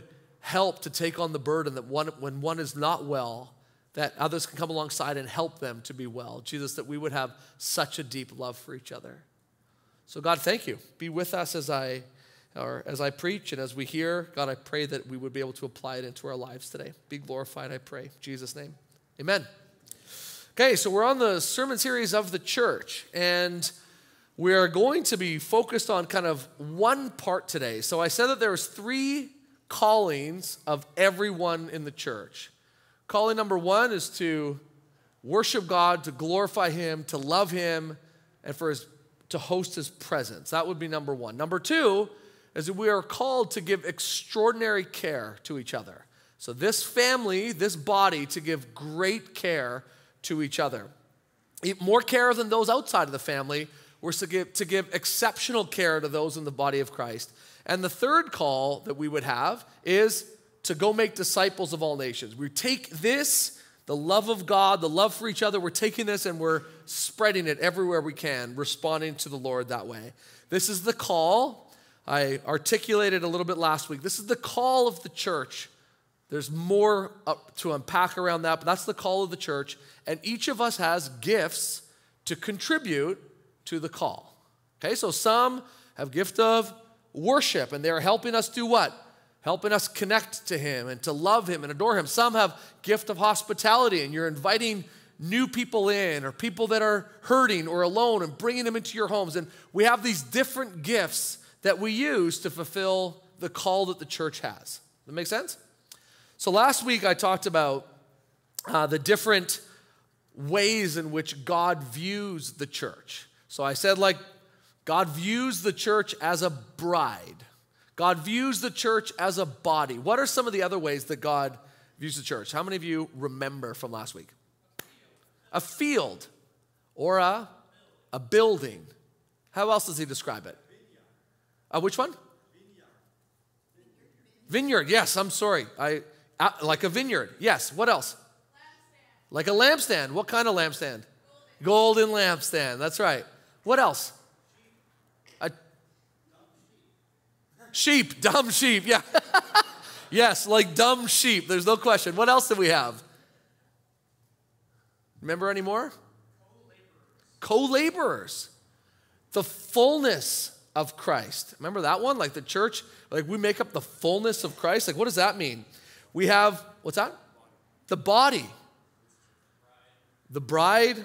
help to take on the burden that when one is not well, that others can come alongside and help them to be well. Jesus, that we would have such a deep love for each other. So God, thank you. Be with us as I preach and as we hear. God, I pray that we would be able to apply it into our lives today. Be glorified, I pray. In Jesus' name, amen. Okay, so we're on the sermon series of the church, and we're going to be focused on kind of one part today. So I said that there was 3 callings of everyone in the church. Calling number 1 is to worship God, to glorify Him, to love Him, and to host His presence. That would be number 1. Number 2 is that we are called to give extraordinary care to each other. So this family, this body, to give great care to each other. More care than those outside of the family. We're to give exceptional care to those in the body of Christ. And the third call that we would have is to go make disciples of all nations. We take this, the love of God, the love for each other, we're taking this and we're spreading it everywhere we can, responding to the Lord that way. This is the call. I articulated a little bit last week. This is the call of the church. There's more to unpack around that, but that's the call of the church. And each of us has gifts to contribute to the call. Okay, so some have gift of worship, and they're helping us do what? Helping us connect to Him and to love Him and adore Him. Some have gift of hospitality, and you're inviting new people in or people that are hurting or alone and bringing them into your homes. And we have these different gifts that we use to fulfill the call that the church has. Does that make sense? So last week I talked about the different ways in which God views the church. So I said, like, God views the church as a bride. God views the church as a body. What are some of the other ways that God views the church? How many of you remember from last week? A field or a building. How else does He describe it? Which one? Vineyard. Yes, I'm sorry. Like a vineyard. Yes. What else? Lampstand. Like a lampstand. What kind of lampstand? Golden lampstand. That's right. What else? Sheep, dumb sheep, yeah. Yes, like dumb sheep, there's no question. What else do we have? Remember any more? Co-laborers. The fullness of Christ. Remember that one? Like the church, like we make up the fullness of Christ. Like what does that mean? We have, what's that? The body. The bride.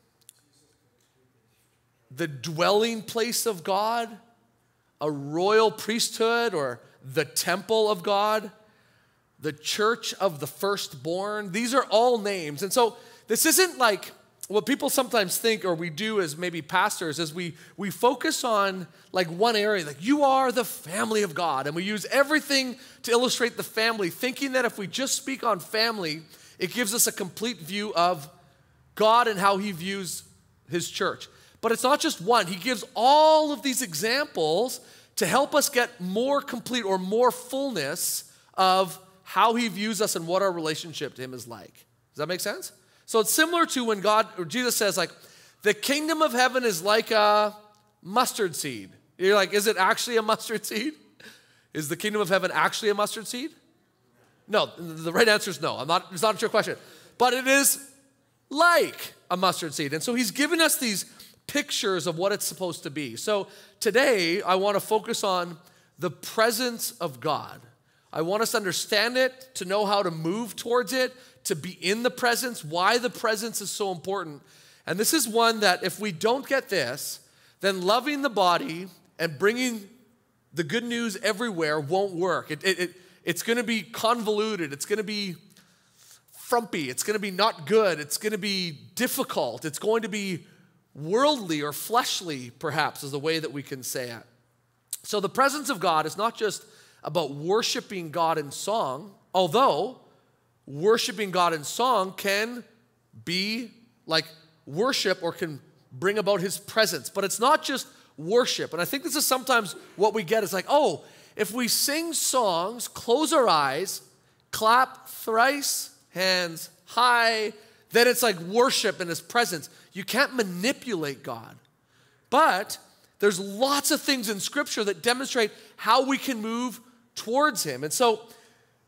The dwelling place of God. A royal priesthood or the temple of God, the church of the firstborn. These are all names. And so this isn't like what people sometimes think or we do as maybe pastors is we focus on like one area, like you are the family of God. And we use everything to illustrate the family, thinking that if we just speak on family, it gives us a complete view of God and how He views His church. But it's not just one. He gives all of these examples to help us get more complete or more fullness of how He views us and what our relationship to Him is like. Does that make sense? So it's similar to when God or Jesus says like, the kingdom of heaven is like a mustard seed. You're like, is it actually a mustard seed? Is the kingdom of heaven actually a mustard seed? No, the right answer is no. It's not a trick question. But it is like a mustard seed. And so He's given us these pictures of what it's supposed to be. So today, I want to focus on the presence of God. I want us to understand it, to know how to move towards it, to be in the presence, why the presence is so important. And this is one that if we don't get this, then loving the body and bringing the good news everywhere won't work. It's going to be convoluted. It's going to be frumpy. It's going to be not good. It's going to be difficult. It's going to be worldly or fleshly, perhaps, is the way that we can say it. So the presence of God is not just about worshiping God in song, although worshiping God in song can be like worship or can bring about His presence. But it's not just worship. And I think this is sometimes what we get is like, oh, if we sing songs, close our eyes, clap thrice, hands high, then it's like worship in His presence. You can't manipulate God. But there's lots of things in Scripture that demonstrate how we can move towards Him. And so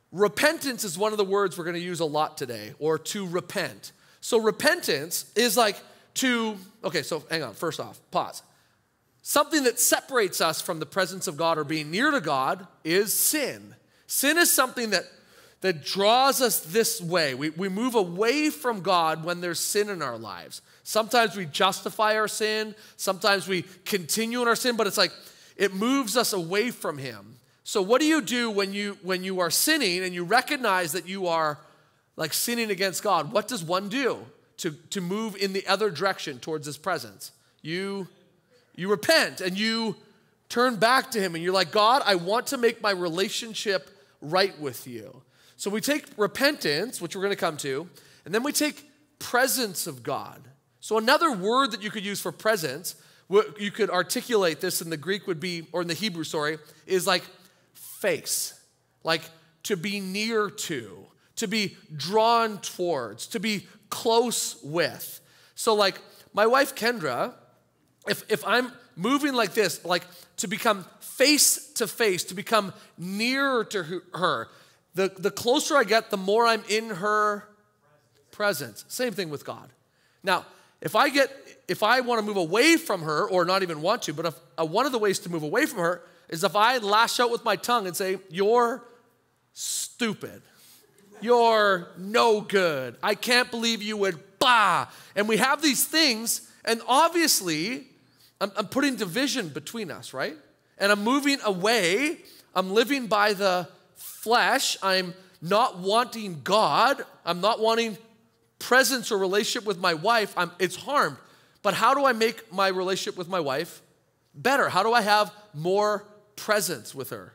repentance is one of the words we're going to use a lot today, or to repent. So repentance is like okay, so hang on, first off, pause. Something that separates us from the presence of God or being near to God is sin. Sin is something that draws us this way. We move away from God when there's sin in our lives. Sometimes we justify our sin. Sometimes we continue in our sin, but it's like it moves us away from him. So what do you do when you are sinning and you recognize that you are like sinning against God? What does one do to move in the other direction towards his presence? You repent and you turn back to him and you're like, God, I want to make my relationship right with you. So we take repentance, which we're going to come to, and then we take presence of God. So another word that you could use for presence, you could articulate this in the Greek would be, or in the Hebrew, is like face, like to be near to be drawn towards, to be close with. So like my wife Kendra, if I'm moving like this, like to become face to face, to become nearer to her, the closer I get, the more I'm in her presence. Same thing with God. Now, if I want to move away from her, or not even want to, but one of the ways to move away from her is if I lash out with my tongue and say, you're stupid. You're no good. I can't believe you would, And we have these things, and obviously, I'm putting division between us, right? And I'm moving away. I'm living by the flesh. I'm not wanting God. I'm not wanting presence or relationship with my wife. It's harmed. But how do I make my relationship with my wife better? How do I have more presence with her?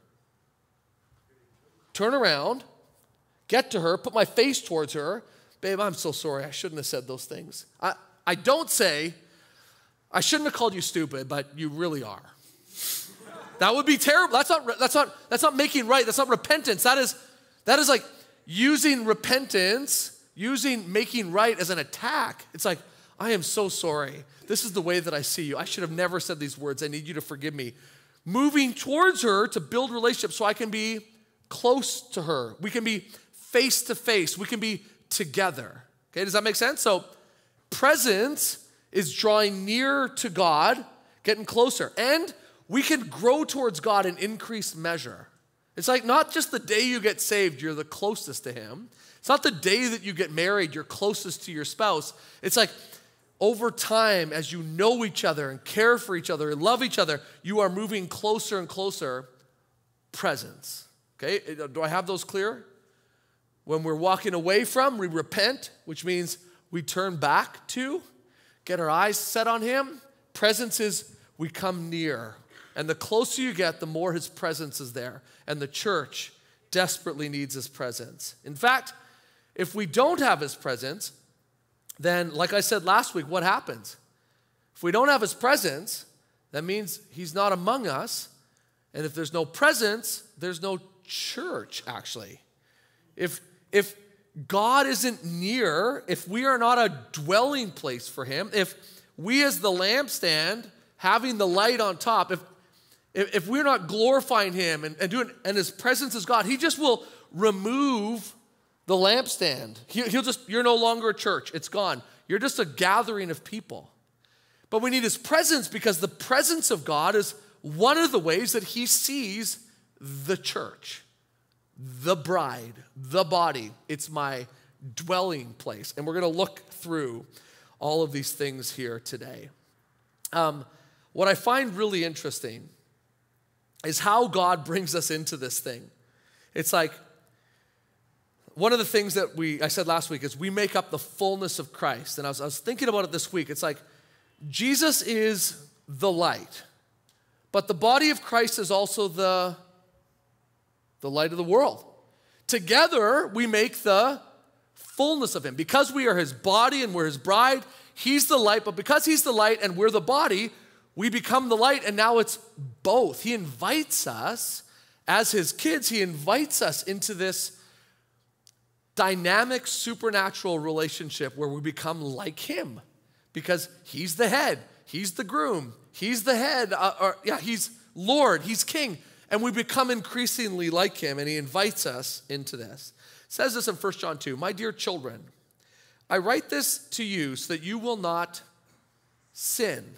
Turn around, get to her, put my face towards her. Babe, I'm so sorry. I shouldn't have said those things. I don't say, I shouldn't have called you stupid, but you really are. That would be terrible. That's not making right. That's not repentance. That is like using repentance, using making right as an attack. It's like, I am so sorry. This is the way that I see you. I should have never said these words. I need you to forgive me. Moving towards her to build relationships so I can be close to her. We can be face to face. We can be together. Okay, does that make sense? So presence is drawing near to God, getting closer. And we can grow towards God in increased measure. It's like not just the day you get saved, you're the closest to him. It's not the day that you get married, you're closest to your spouse. It's like over time, as you know each other and care for each other and love each other, you are moving closer and closer. Presence. Okay, do I have those clear? When we're walking away from, we repent, which means we turn back to, get our eyes set on him. Presence is we come near. And the closer you get, the more his presence is there. And the church desperately needs his presence. In fact, if we don't have his presence, then, like I said last week, what happens? If we don't have his presence, that means he's not among us. And if there's no presence, there's no church, actually. If God isn't near, if we are not a dwelling place for him, if we as the lampstand, having the light on top, if we're not glorifying him and his presence is God, he just will remove the lampstand. You're no longer a church. It's gone. You're just a gathering of people. But we need his presence because the presence of God is one of the ways that he sees the church, the bride, the body. It's my dwelling place. And we're going to look through all of these things here today. What I find really interesting is how God brings us into this thing. It's like, one of the things that I said last week is we make up the fullness of Christ. And I was thinking about it this week. It's like Jesus is the light, but the body of Christ is also the light of the world. Together, we make the fullness of him. Because we are his body and we're his bride, he's the light. But because he's the light and we're the body, we become the light. And now it's both. He invites us, as his kids, he invites us into this dynamic, supernatural relationship where we become like him because he's the head, he's the groom, he's the head, he's Lord, he's king. and we become increasingly like him, and he invites us into this. It says this in 1 John 2, "My dear children, I write this to you so that you will not sin.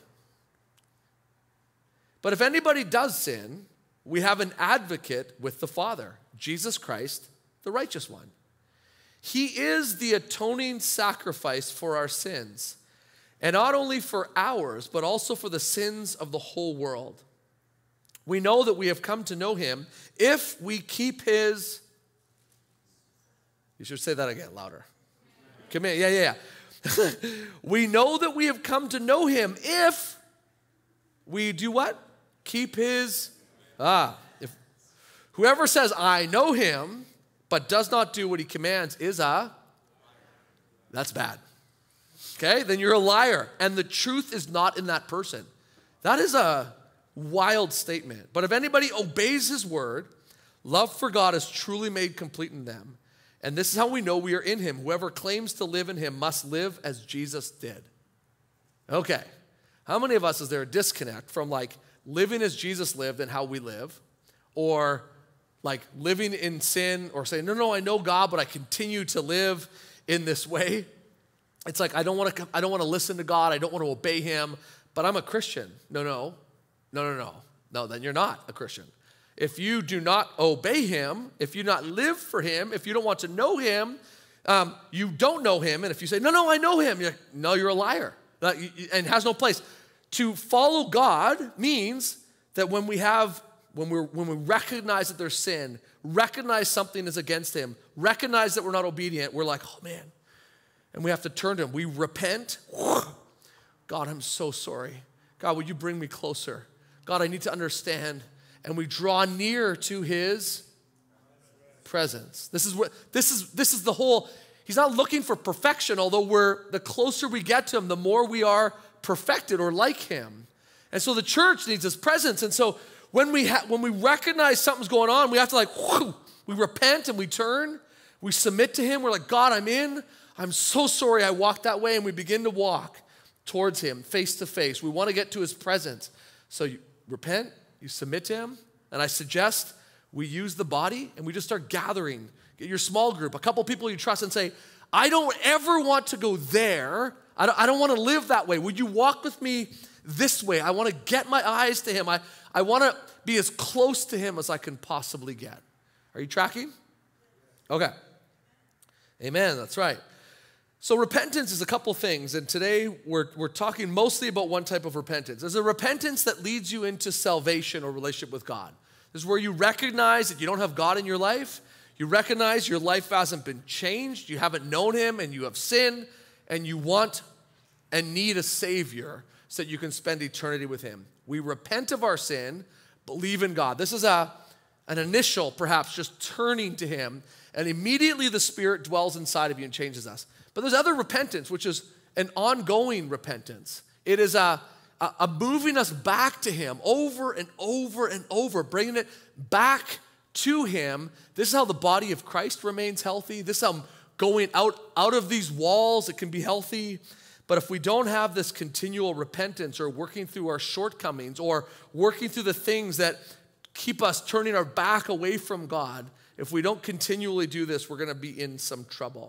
But if anybody does sin, we have an advocate with the Father, Jesus Christ, the righteous one. He is the atoning sacrifice for our sins, and not only for ours, but also for the sins of the whole world. We know that we have come to know him if we keep his..." You should say that again, louder. Come here, yeah. "We know that we have come to know him if we do what? Keep his..." If whoever says, "I know him," but does not do what he commands that's bad. Okay? Then you're a liar, and the truth is not in that person. That is a wild statement. "But if anybody obeys his word, love for God is truly made complete in them. And this is how we know we are in him. Whoever claims to live in him must live as Jesus did." Okay. How many of us is there a disconnect from like living as Jesus lived and how we live, or like living in sin, or saying, no, I know God, but I continue to live in this way? It's like, I don't want to listen to God. I don't want to obey him, but I'm a Christian. No, then you're not a Christian. If you do not obey him, if you not live for him, if you don't want to know him, you don't know him. And if you say, no, I know him, you're a liar. And has no place. To follow God means that when we recognize that there's sin, recognize something is against him, recognize that we're not obedient, we're like, oh man. And we have to turn to him. We repent. God, I'm so sorry. God, would you bring me closer? God, I need to understand. And we draw near to his presence. This is the whole, he's not looking for perfection, although the closer we get to him, the more we are perfected or like him. And so the church needs his presence. And so when we recognize something's going on, we have to we repent and we turn, we submit to him. We're like, God, I'm in. I'm so sorry I walked that way. And we begin to walk towards him face to face. We want to get to his presence. So you repent, you submit to him, and I suggest we use the body and we just start gathering. Get your small group, a couple people you trust, and say, I don't ever want to go there. I don't want to live that way. Would you walk with me this way? I want to get my eyes to him. I want to be as close to him as I can possibly get. Are you tracking? Okay. Amen, that's right. So repentance is a couple things, and today we're talking mostly about one type of repentance. There's a repentance that leads you into salvation or relationship with God. This is where you recognize that you don't have God in your life. You recognize your life hasn't been changed. You haven't known him, and you have sinned, and you want and need a Savior so that you can spend eternity with him. We repent of our sin, believe in God. This is an initial, perhaps, just turning to him, and immediately the Spirit dwells inside of you and changes us. But there's other repentance, which is an ongoing repentance. It is a moving us back to him over and over and over, bringing it back to him. This is how the body of Christ remains healthy. This is how going out of these walls, it can be healthy. But if we don't have this continual repentance, or working through our shortcomings, or working through the things that keep us turning our back away from God, if we don't continually do this, we're going to be in some trouble.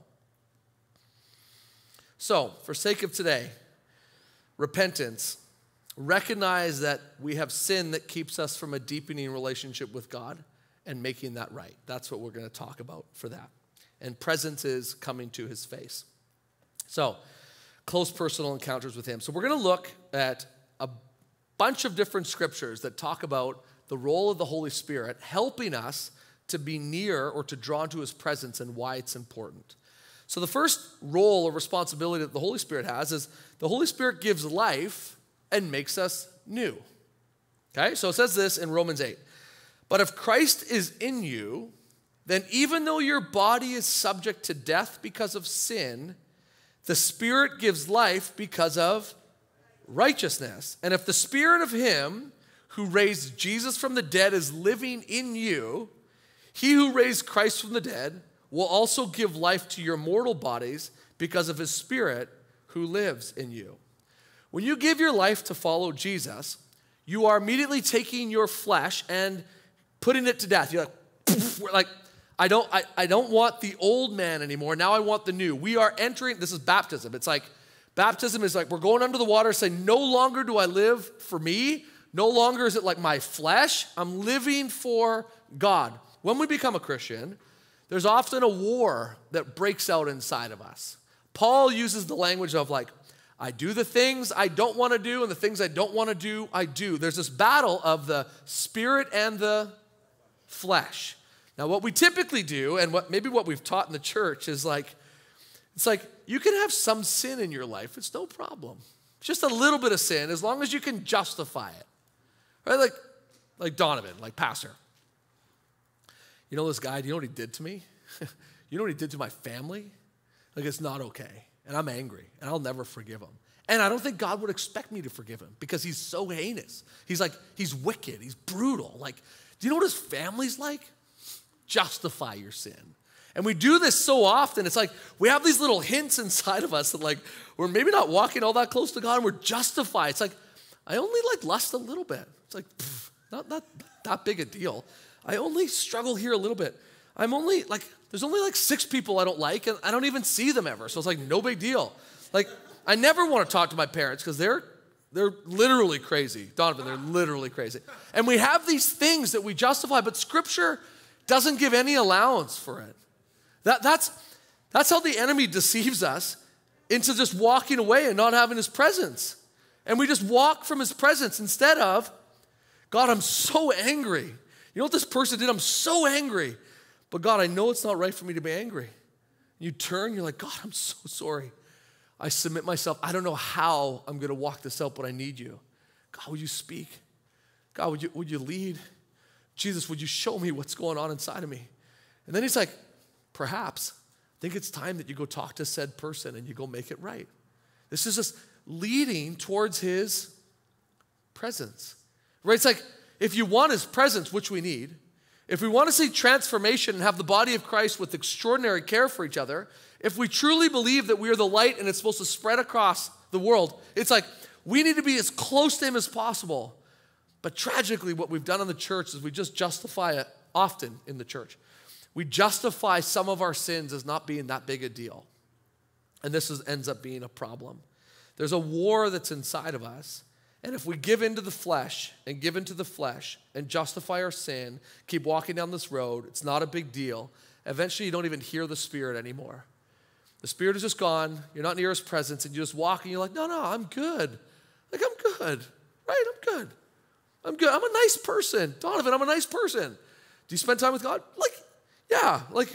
So, for sake of today, repentance. Recognize that we have sin that keeps us from a deepening relationship with God and making that right. That's what we're going to talk about for that. And presence is coming to his face. So, close personal encounters with him. So we're going to look at a bunch of different scriptures that talk about the role of the Holy Spirit helping us to be near or to draw into his presence and why it's important. So the first role or responsibility that the Holy Spirit has is the Holy Spirit gives life and makes us new. Okay, so it says this in Romans 8. But if Christ is in you, then even though your body is subject to death because of sin, the Spirit gives life because of righteousness. And if the Spirit of him who raised Jesus from the dead is living in you, he who raised Christ from the dead will also give life to your mortal bodies because of his Spirit who lives in you. When you give your life to follow Jesus, you are immediately taking your flesh and putting it to death. You're like, I don't want the old man anymore. Now I want the new. We are entering, this is baptism. It's like, baptism is like we're going under the water saying, no longer do I live for me. No longer is it like my flesh. I'm living for God. When we become a Christian, there's often a war that breaks out inside of us. Paul uses the language of like, I do the things I don't want to do, and the things I don't want to do, I do. There's this battle of the spirit and the flesh. Now, what we typically do, and maybe what we've taught in the church is like, it's like you can have some sin in your life. It's no problem. Just a little bit of sin, as long as you can justify it. Right? Like Donovan, like pastor. You know this guy, do you know what he did to me? You know what he did to my family? Like, it's not okay. And I'm angry, and I'll never forgive him. And I don't think God would expect me to forgive him because he's so heinous. He's wicked, he's brutal. Like, do you know what his family's like? Justify your sin. And we do this so often. It's like we have these little hints inside of us that like we're maybe not walking all that close to God and we're justified. It's like, I only like lust a little bit. It's like, not that big a deal. I only struggle here a little bit. There's only like 6 people I don't like, and I don't even see them ever. So it's like no big deal. Like, I never want to talk to my parents because they're literally crazy. Donovan, they're literally crazy. And we have these things that we justify, but Scripture doesn't give any allowance for it. That's how the enemy deceives us into just walking away and not having his presence. And we just walk from his presence instead of, God, I'm so angry. You know what this person did? I'm so angry. But God, I know it's not right for me to be angry. You turn, you're like, God, I'm so sorry. I submit myself. I don't know how I'm going to walk this out, but I need you. God, would you speak? God, would you lead? Jesus, would you show me what's going on inside of me? And then he's like, perhaps, I think it's time that you go talk to said person and you go make it right. This is just leading towards his presence. Right? It's like, if you want his presence, which we need, if we want to see transformation and have the body of Christ with extraordinary care for each other, if we truly believe that we are the light and it's supposed to spread across the world, it's like we need to be as close to him as possible. But tragically, what we've done in the church is we just justify it often in the church. We justify some of our sins as not being that big a deal. And this ends up being a problem. There's a war that's inside of us. And if we give into the flesh and give into the flesh and justify our sin, keep walking down this road, it's not a big deal. Eventually, you don't even hear the Spirit anymore. The Spirit is just gone. You're not near his presence, and you just walk, and you're like, no, I'm good. Like, I'm good. Right? I'm good. I'm good. I'm a nice person. Donovan, I'm a nice person. Do you spend time with God? Like, yeah. Like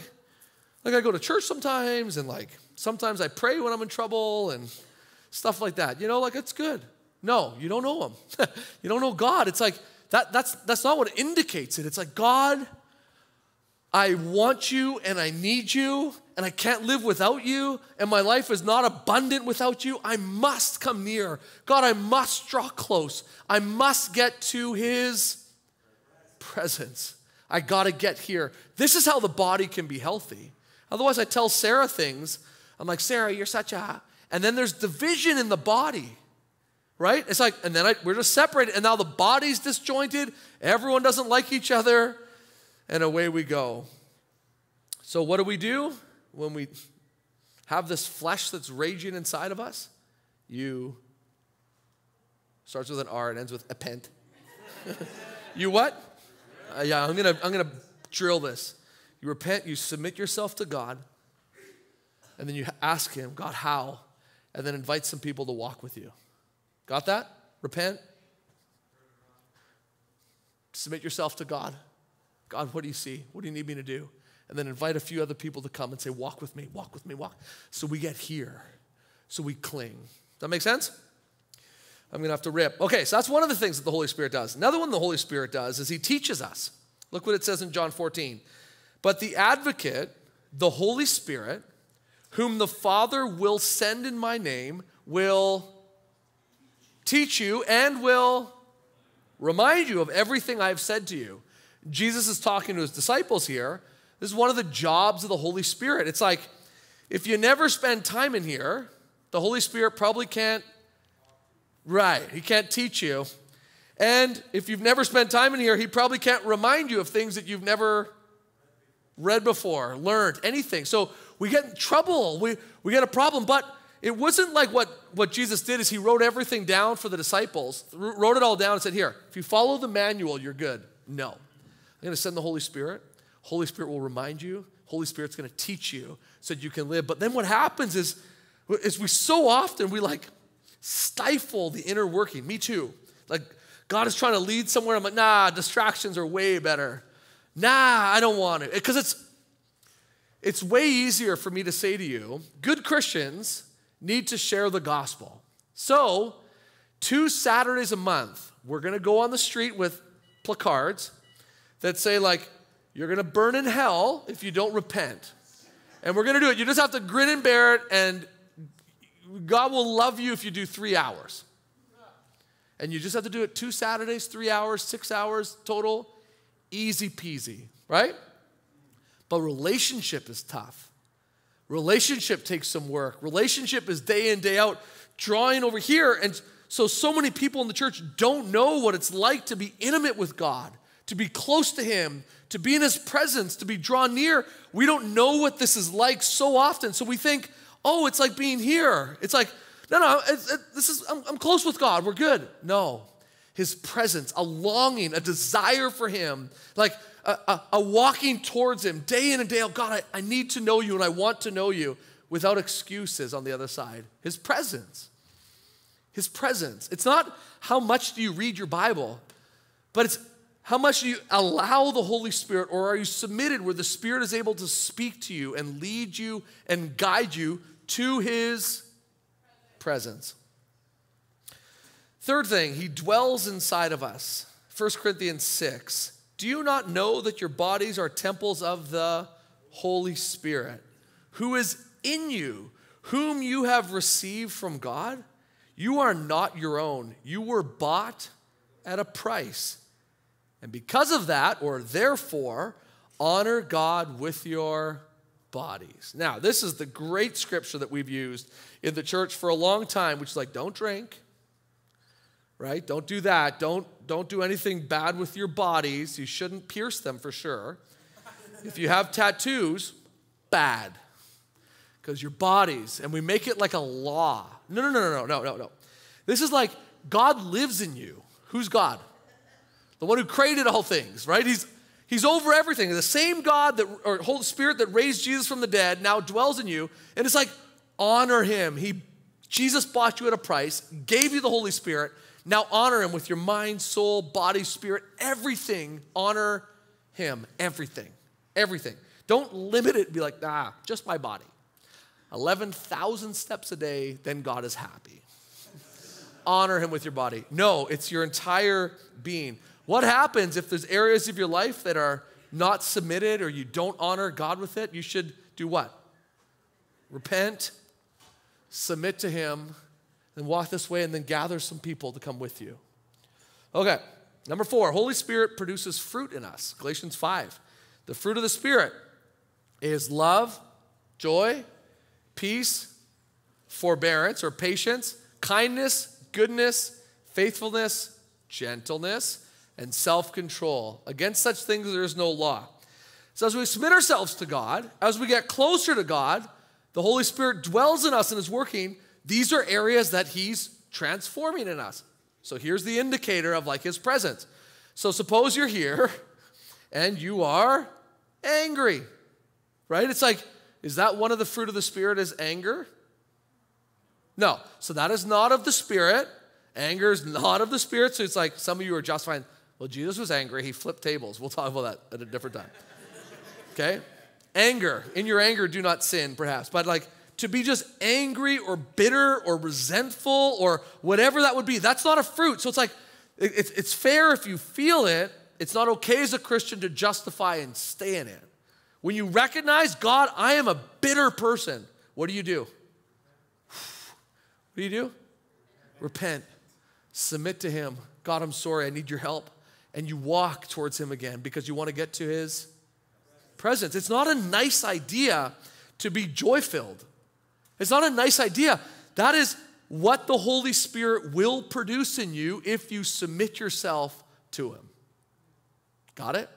I go to church sometimes, and like sometimes I pray when I'm in trouble and stuff like that. You know, like it's good. No, you don't know him. You don't know God. It's like, that's not what indicates it. It's like, God, I want you and I need you and I can't live without you and my life is not abundant without you. I must come near. God, I must draw close. I must get to his presence. I got to get here. This is how the body can be healthy. Otherwise, I tell Sarah things. I'm like, Sarah, you're such a... And then there's division in the body. Right? It's like, and then we're just separated, and now the body's disjointed, everyone doesn't like each other, and away we go. So what do when we have this flesh that's raging inside of us? You, starts with an R, and ends with apent. You what? Yeah, I'm gonna drill this. You repent, you submit yourself to God, and then you ask him, God, how? And then invite some people to walk with you. Got that? Repent. Submit yourself to God. God, what do you see? What do you need me to do? And then invite a few other people to come and say, walk with me, walk with me, walk. So we get here. So we cling. Does that make sense? I'm going to have to rip. Okay, so that's one of the things that the Holy Spirit does. Another one the Holy Spirit does is he teaches us. Look what it says in John 14. But the advocate, the Holy Spirit, whom the Father will send in my name, will teach you and will remind you of everything I have said to you. Jesus is talking to his disciples here. This is one of the jobs of the Holy Spirit. It's like, if you never spend time in here, the Holy Spirit probably can't, right, he can't teach you. And if you've never spent time in here, he probably can't remind you of things that you've never read before, learned, anything. So we get in trouble. We get a problem. But it wasn't like what Jesus did is he wrote everything down for the disciples, wrote it all down and said, here, if you follow the manual, you're good. No. I'm going to send the Holy Spirit. Holy Spirit will remind you. Holy Spirit's going to teach you so that you can live. But then what happens is we so often, we like stifle the inner working. Me too. Like God is trying to lead somewhere. I'm like, nah, distractions are way better. Nah, I don't want it. Because it's way easier for me to say to you, good Christians need to share the gospel. So 2 Saturdays a month, we're going to go on the street with placards that say like, you're going to burn in hell if you don't repent. And we're going to do it. You just have to grin and bear it, and God will love you if you do 3 hours. And you just have to do it 2 Saturdays, 3 hours, 6 hours total. Easy peasy, right? But relationship is tough. Relationship takes some work. Relationship is day in, day out, drawing over here. And so many people in the church don't know what it's like to be intimate with God, to be close to Him, to be in His presence, to be drawn near. We don't know what this is like so often. So we think, oh, it's like being here. It's like, no, I'm close with God. We're good. No. His presence, a longing, a desire for Him, like a walking towards Him day in and day out. God, I need to know You and I want to know You without excuses on the other side. His presence. His presence. It's not how much do you read your Bible, but it's how much do you allow the Holy Spirit, or are you submitted where the Spirit is able to speak to you and lead you and guide you to His presence. Third thing, He dwells inside of us. 1 Corinthians 6. Do you not know that your bodies are temples of the Holy Spirit, who is in you, whom you have received from God? You are not your own. You were bought at a price. And because of that, or therefore, honor God with your bodies. Now, this is the great scripture that we've used in the church for a long time, which is like, don't drink, right? Don't do that. Don't do anything bad with your bodies. You shouldn't pierce them for sure. If you have tattoos, bad. Because your bodies, and we make it like a law. No. This is like God lives in you. Who's God? The one who created all things, right? He's over everything. The same God or Holy Spirit that raised Jesus from the dead now dwells in you. And it's like, honor Him. Jesus bought you at a price, gave you the Holy Spirit. Now honor Him with your mind, soul, body, spirit, everything. Honor Him, everything. Don't limit it and be like, just my body. 11,000 steps a day, then God is happy. Honor Him with your body. No, it's your entire being. What happens if there's areas of your life that are not submitted or you don't honor God with it? You should do what? Repent, submit to Him, and walk this way, and then gather some people to come with you. Okay, number 4, Holy Spirit produces fruit in us. Galatians 5. The fruit of the Spirit is love, joy, peace, forbearance or patience, kindness, goodness, faithfulness, gentleness, and self-control. Against such things there is no law. So as we submit ourselves to God, as we get closer to God, the Holy Spirit dwells in us and is working. These are areas that He's transforming in us. So here's the indicator of like His presence. So suppose you're here and you are angry, right? It's like, is that one of the fruit of the Spirit is anger? No. So that is not of the Spirit. Anger is not of the Spirit. So it's like some of you are justifying, well, Jesus was angry. He flipped tables. We'll talk about that at a different time. Okay? Anger. In your anger, do not sin, perhaps. But like to be just angry or bitter or resentful or whatever that would be, that's not a fruit. So it's like, it's fair if you feel it. It's not okay as a Christian to justify and stay in it. When you recognize, God, I am a bitter person, what do you do? What do? Repent. Submit to Him. God, I'm sorry. I need your help. And you walk towards Him again because you want to get to His presence. It's not a nice idea to be joy-filled. It's not a nice idea. That is what the Holy Spirit will produce in you if you submit yourself to him. Got it?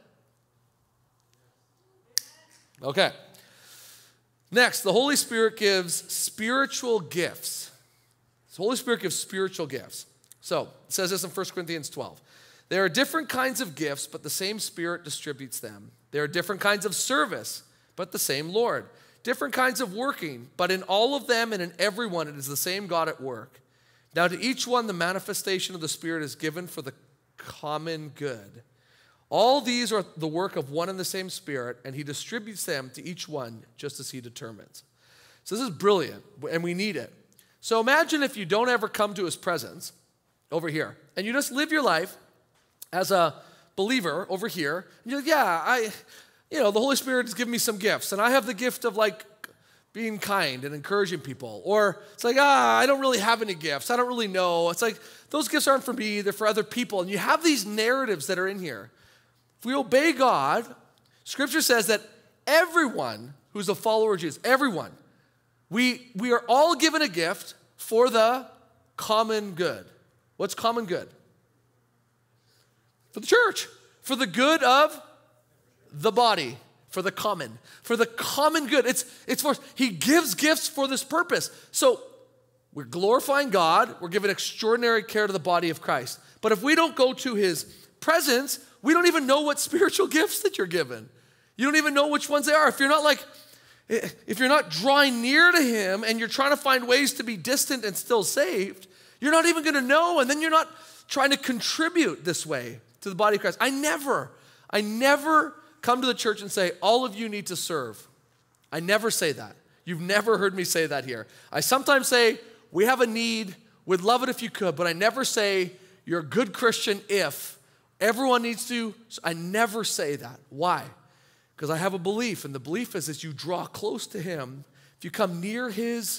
Okay. Next, the Holy Spirit gives spiritual gifts. The Holy Spirit gives spiritual gifts. So, it says this in 1 Corinthians 12. There are different kinds of gifts, but the same Spirit distributes them. There are different kinds of service, but the same Lord. Different kinds of working, but in all of them and in every one, it is the same God at work. Now to each one, the manifestation of the Spirit is given for the common good. All these are the work of one and the same Spirit, and he distributes them to each one just as he determines. So this is brilliant, and we need it. So imagine if you don't ever come to his presence over here, and you just live your life as a believer over here, and you're like, the Holy Spirit has given me some gifts, and I have the gift of like being kind and encouraging people. Or it's like, I don't really have any gifts. I don't really know. It's like, those gifts aren't for me, they're for other people. And you have these narratives that are in here. If we obey God, Scripture says that everyone who's a follower of Jesus, everyone, we are all given a gift for the common good. What's common good? For the church. For the good of the body. For the common good. It's for, he gives gifts for this purpose. So we're glorifying God. We're giving extraordinary care to the body of Christ. But if we don't go to his presence, we don't even know what spiritual gifts that you're given. You don't even know which ones they are. If you're not drawing near to him and you're trying to find ways to be distant and still saved, you're not even going to know, and then you're not trying to contribute this way to the body of Christ. I never come to the church and say, all of you need to serve. I never say that. You've never heard me say that here. I sometimes say, we have a need, would love it if you could, but I never say, you're a good Christian if. Everyone needs to. I never say that. Why? Because I have a belief, and the belief is as you draw close to him, if you come near his,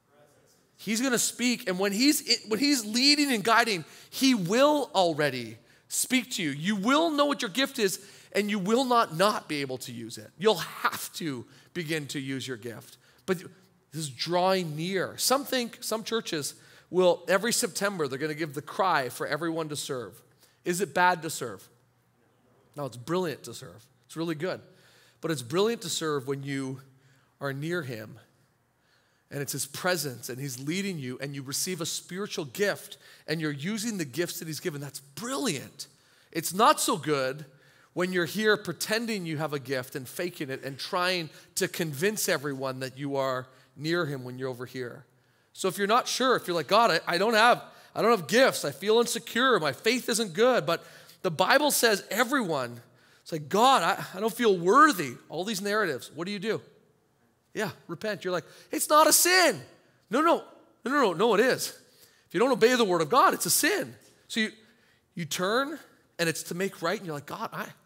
he's going to speak, and when he's leading and guiding, he will already speak to you. You will know what your gift is, and you will not be able to use it. You'll have to begin to use your gift. But this is drawing near. Some churches will, every September, they're going to give the cry for everyone to serve. Is it bad to serve? No, it's brilliant to serve. It's really good. But it's brilliant to serve when you are near him, and it's his presence, and he's leading you, and you receive a spiritual gift, and you're using the gifts that he's given. That's brilliant. It's not so good when you're here pretending you have a gift and faking it and trying to convince everyone that you are near him when you're over here. So if you're not sure, if you're like, God, I don't have gifts, I feel insecure, my faith isn't good, but the Bible says everyone, it's like, God, I don't feel worthy. All these narratives, what do? Yeah, repent. You're like, it's not a sin. No, it is. If you don't obey the word of God, it's a sin. So you turn, and it's to make right, and you're like, God,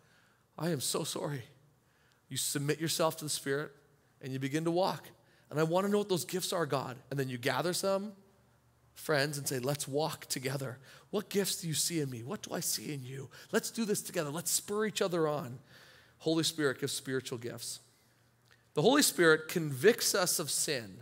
I am so sorry. You submit yourself to the Spirit, and you begin to walk. And I want to know what those gifts are, God. And then you gather some friends and say, let's walk together. What gifts do you see in me? What do I see in you? Let's do this together. Let's spur each other on. Holy Spirit gives spiritual gifts. The Holy Spirit convicts us of sin.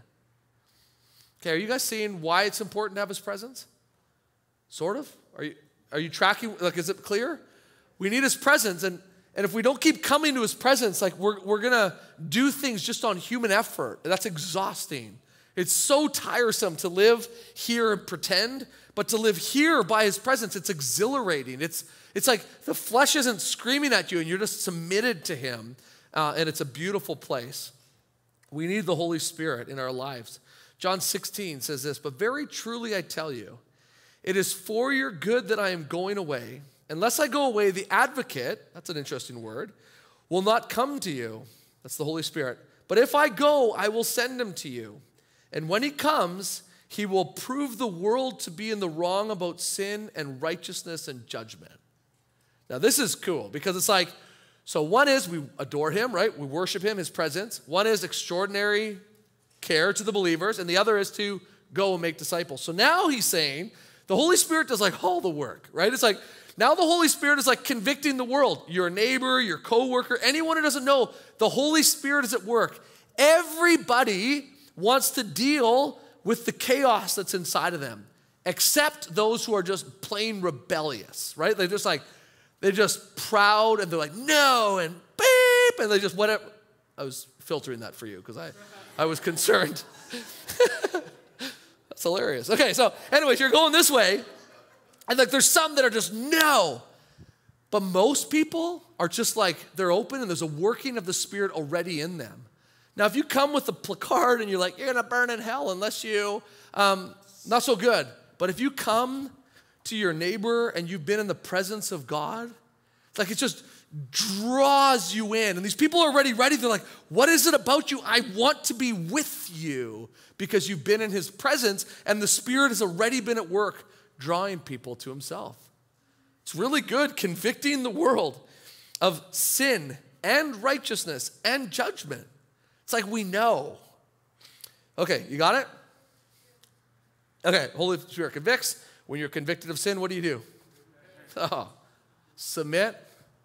Okay, are you guys seeing why it's important to have his presence? Sort of? Are you tracking? Like, is it clear? We need his presence, and if we don't keep coming to his presence, like we're going to do things just on human effort. That's exhausting. It's so tiresome to live here and pretend, but to live here by his presence, it's exhilarating. It's like the flesh isn't screaming at you, and you're just submitted to him, and it's a beautiful place. We need the Holy Spirit in our lives. John 16 says this, but very truly I tell you, it is for your good that I am going away. Unless I go away, the advocate, that's an interesting word, will not come to you. That's the Holy Spirit. But if I go, I will send him to you. And when he comes, he will prove the world to be in the wrong about sin and righteousness and judgment. Now this is cool because it's like, so one is we adore him, right? We worship him, his presence. One is extraordinary care to the believers, and the other is to go and make disciples. So now he's saying the Holy Spirit does like all the work, right? It's like now the Holy Spirit is like convicting the world. Your neighbor, your coworker, anyone who doesn't know, the Holy Spirit is at work. Everybody wants to deal with the chaos that's inside of them, except those who are just plain rebellious, right? They're just proud, and they're like, no, and beep, and they just whatever. I was filtering that for you because I was concerned. That's hilarious. Okay, so anyways, you're going this way, and like there's some that are just no. But most people are just like, they're open and there's a working of the Spirit already in them. Now, if you come with a placard and you're like, you're going to burn in hell unless you, not so good. But if you come to your neighbor and you've been in the presence of God, it's like it just draws you in. And these people are already ready. They're like, what is it about you? I want to be with you because you've been in his presence and the Spirit has already been at work drawing people to himself. It's really good convicting the world of sin and righteousness and judgment. It's like we know. Okay, you got it? Okay, Holy Spirit convicts. When you're convicted of sin, what do? Oh, submit.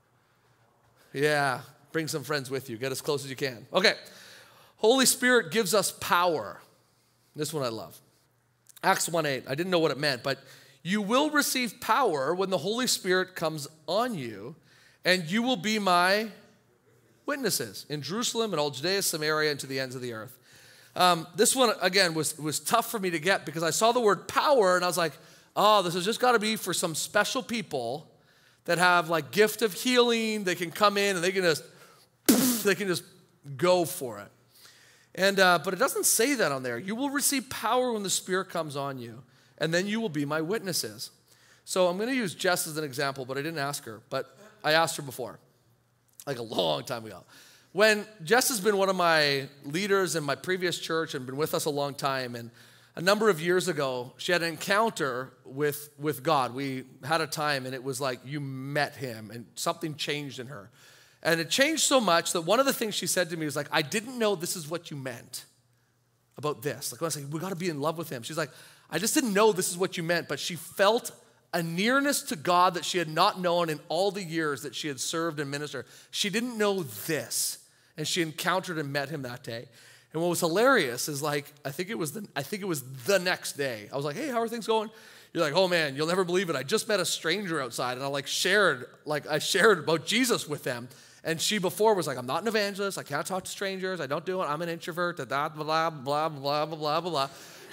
Yeah, bring some friends with you. Get as close as you can. Okay, Holy Spirit gives us power. This one I love. Acts 1:8. I didn't know what it meant, but you will receive power when the Holy Spirit comes on you, and you will be my witnesses in Jerusalem and all Judea, Samaria, and to the ends of the earth. This one, again, was tough for me to get because I saw the word power, and I was like, oh, this has just got to be for some special people that have like gift of healing. They can come in and they can just go for it. And but it doesn't say that on there. You will receive power when the Spirit comes on you, and then you will be my witnesses. So I'm going to use Jess as an example, but I didn't ask her. But I asked her before, like a long time ago. When Jess has been one of my leaders in my previous church and been with us a long time, and a number of years ago, she had an encounter with God. We had a time, and it was like you met him, and something changed in her. And it changed so much that one of the things she said to me was like, I didn't know this is what you meant about this. Like when I was like, we got to be in love with him. She's like, I just didn't know this is what you meant, but she felt a nearness to God that she had not known in all the years that she had served and ministered. She didn't know this, and she encountered and met him that day. And what was hilarious is like, I think it was the next day. I was like, hey, how are things going? You're like, oh man, you'll never believe it. I just met a stranger outside, and I shared about Jesus with them. And she before was like, I'm not an evangelist. I can't talk to strangers. I don't do it. I'm an introvert. Blah, blah, blah, blah, blah, blah, blah.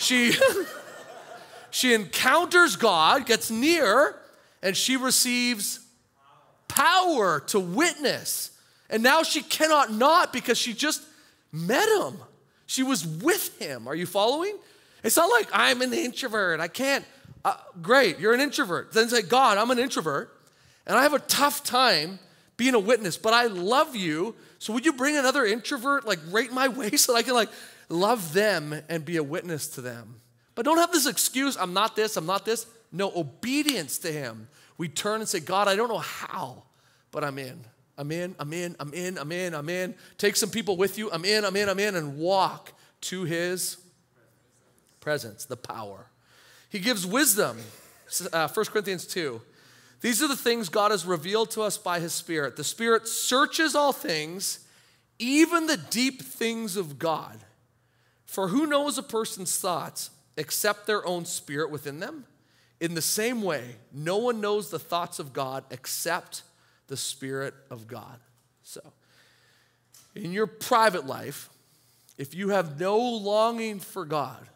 She encounters God, gets near, and she receives power to witness. And now she cannot not because she just met him. She was with him. Are you following? It's not like I'm an introvert. I can't. Great, you're an introvert. Then say, God, I'm an introvert, and I have a tough time being a witness, but I love you. So would you bring another introvert right my way so that I can love them and be a witness to them? But don't have this excuse, I'm not this, I'm not this. No, obedience to him. We turn and say, God, I don't know how, but I'm in. I'm in. Take some people with you. I'm in, and walk to his presence, the power. He gives wisdom, 1 Corinthians 2. These are the things God has revealed to us by his Spirit. The Spirit searches all things, even the deep things of God. For who knows a person's thoughts except their own spirit within them? In the same way, no one knows the thoughts of God except the Spirit of God. So, in your private life, if you have no longing for God,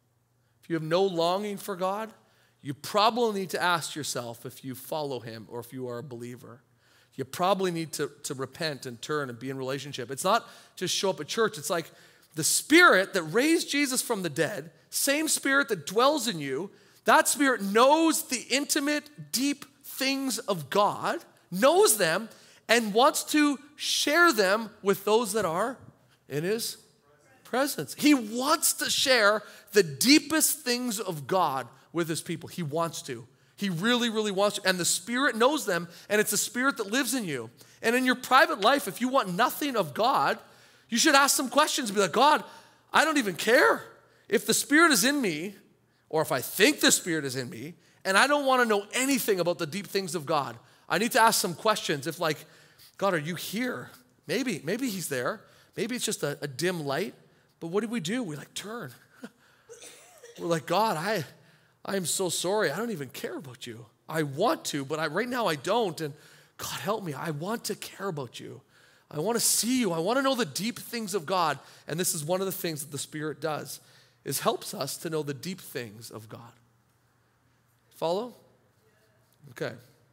you probably need to ask yourself if you follow him or if you are a believer. You probably need to repent and turn and be in relationship. It's not just show up at church. It's like the Spirit that raised Jesus from the dead, same Spirit that dwells in you, that Spirit knows the intimate, deep things of God, knows them, and wants to share them with those that are in his presence. He wants to share the deepest things of God with his people. He wants to. He really, really wants to. And the Spirit knows them, and it's the Spirit that lives in you. And in your private life, if you want nothing of God, you should ask some questions. Be like, God, I don't even care. If the Spirit is in me, or if I think the Spirit is in me, and I don't want to know anything about the deep things of God, I need to ask some questions. If God, are you here? Maybe he's there. Maybe it's just a dim light. But what do? We turn. We're like, God, I am so sorry. I don't even care about you. I want to, but right now I don't. And God, help me. I want to care about you. I want to see you. I want to know the deep things of God. And this is one of the things that the Spirit does, is helps us to know the deep things of God. Follow? Okay.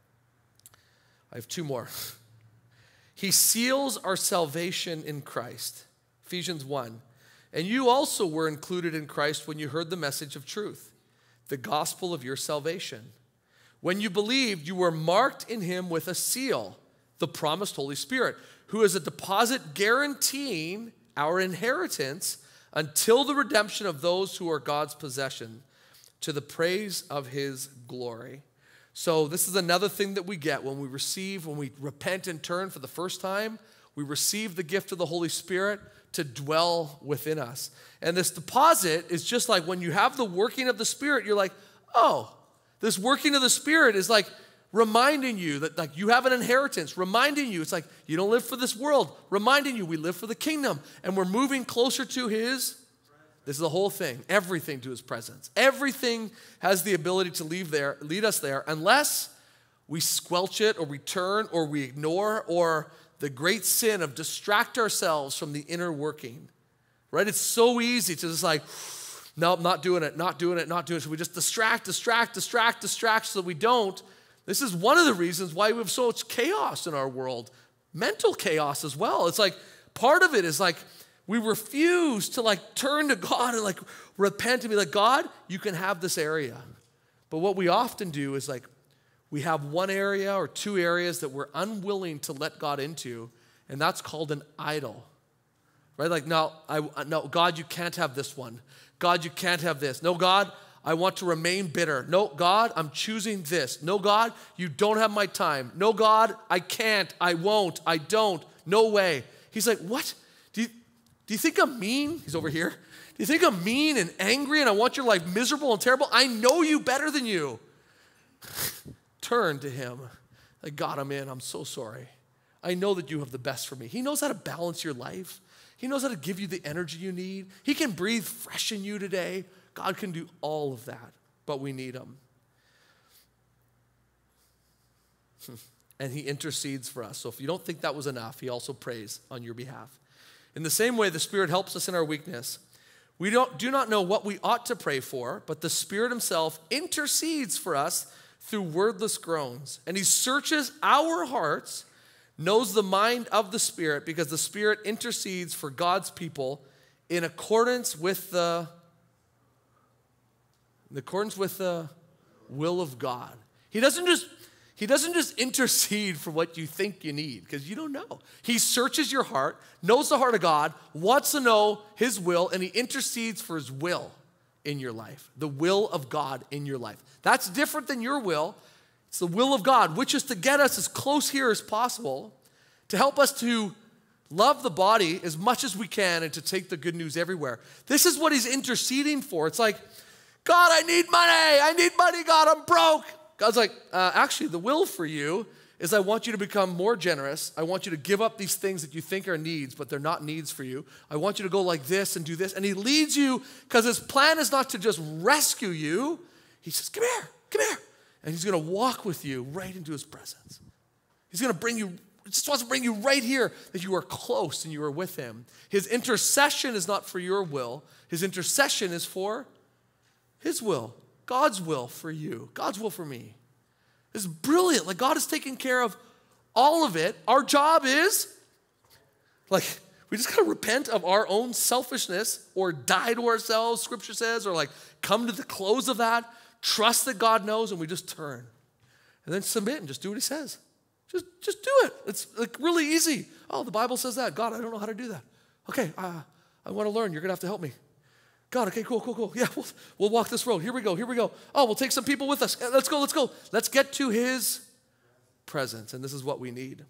I have two more. He seals our salvation in Christ. Ephesians 1. And you also were included in Christ when you heard the message of truth, the gospel of your salvation. When you believed, you were marked in him with a seal, the promised Holy Spirit, who is a deposit guaranteeing our inheritance until the redemption of those who are God's possession, to the praise of his glory. So this is another thing that we get when we repent and turn for the first time. We receive the gift of the Holy Spirit to dwell within us. And this deposit is just like when you have the working of the Spirit, you're like, oh, this working of the Spirit is like reminding you that like you have an inheritance, reminding you, it's like you don't live for this world, reminding you we live for the kingdom, and we're moving closer to his. This is the whole thing, everything to his presence. Everything has the ability to lead us there, unless we squelch it or we turn or we ignore, or the great sin of distract ourselves from the inner working, right? It's so easy to just like, no, I'm not doing it. So we just distract so that we don't. This is one of the reasons why we have so much chaos in our world, mental chaos as well. It's like part of it is like we refuse to like turn to God and like repent and be like, God, you can have this area. But what we often do is like we have one area or two areas that we're unwilling to let God into, and that's called an idol. Right? Like, no, God, you can't have this one. God, you can't have this. No, God, I want to remain bitter. No, God, I'm choosing this. No, God, you don't have my time. No, God, I can't, I won't, I don't. No way. He's like, what? Do you think I'm mean? He's over here. Do you think I'm mean and angry and I want your life miserable and terrible? I know you better than you. Turn to him. Like, God, I'm in. I'm so sorry. I know that you have the best for me. He knows how to balance your life. He knows how to give you the energy you need. He can breathe fresh in you today. God can do all of that, but we need him. And he intercedes for us. So if you don't think that was enough, he also prays on your behalf. In the same way, the Spirit helps us in our weakness. We do not know what we ought to pray for, but the Spirit himself intercedes for us through wordless groans. And he searches our hearts, knows the mind of the Spirit, because the Spirit intercedes for God's people in accordance with the will of God. He doesn't just intercede for what you think you need, because you don't know. He searches your heart, knows the heart of God, wants to know his will, and he intercedes for his will in your life, the will of God in your life. That's different than your will. It's the will of God, which is to get us as close here as possible, to help us to love the body as much as we can and to take the good news everywhere. This is what he's interceding for. It's like, God, I need money, God, I'm broke. God's like, actually, the will for you is I want you to become more generous. I want you to give up these things that you think are needs, but they're not needs for you. I want you to go like this and do this. And he leads you because his plan is not to just rescue you. He says, come here. And he's going to walk with you right into his presence. He's going to bring you, just wants to bring you right here, that you are close and you are with him. His intercession is not for your will. His intercession is for his will, God's will for you, God's will for me. It's brilliant. Like, God is taking care of all of it. Our job is, like, we just got to repent of our own selfishness or die to ourselves, Scripture says, or like come to the close of that, trust that God knows, and we just turn. And then submit and just do what he says. Just do it. It's like really easy. Oh, the Bible says that. God, I don't know how to do that. Okay, I want to learn. You're going to have to help me. God, okay, cool. Yeah, we'll walk this road. Here we go. Oh, we'll take some people with us. Let's go. Let's get to his presence. And this is what we need.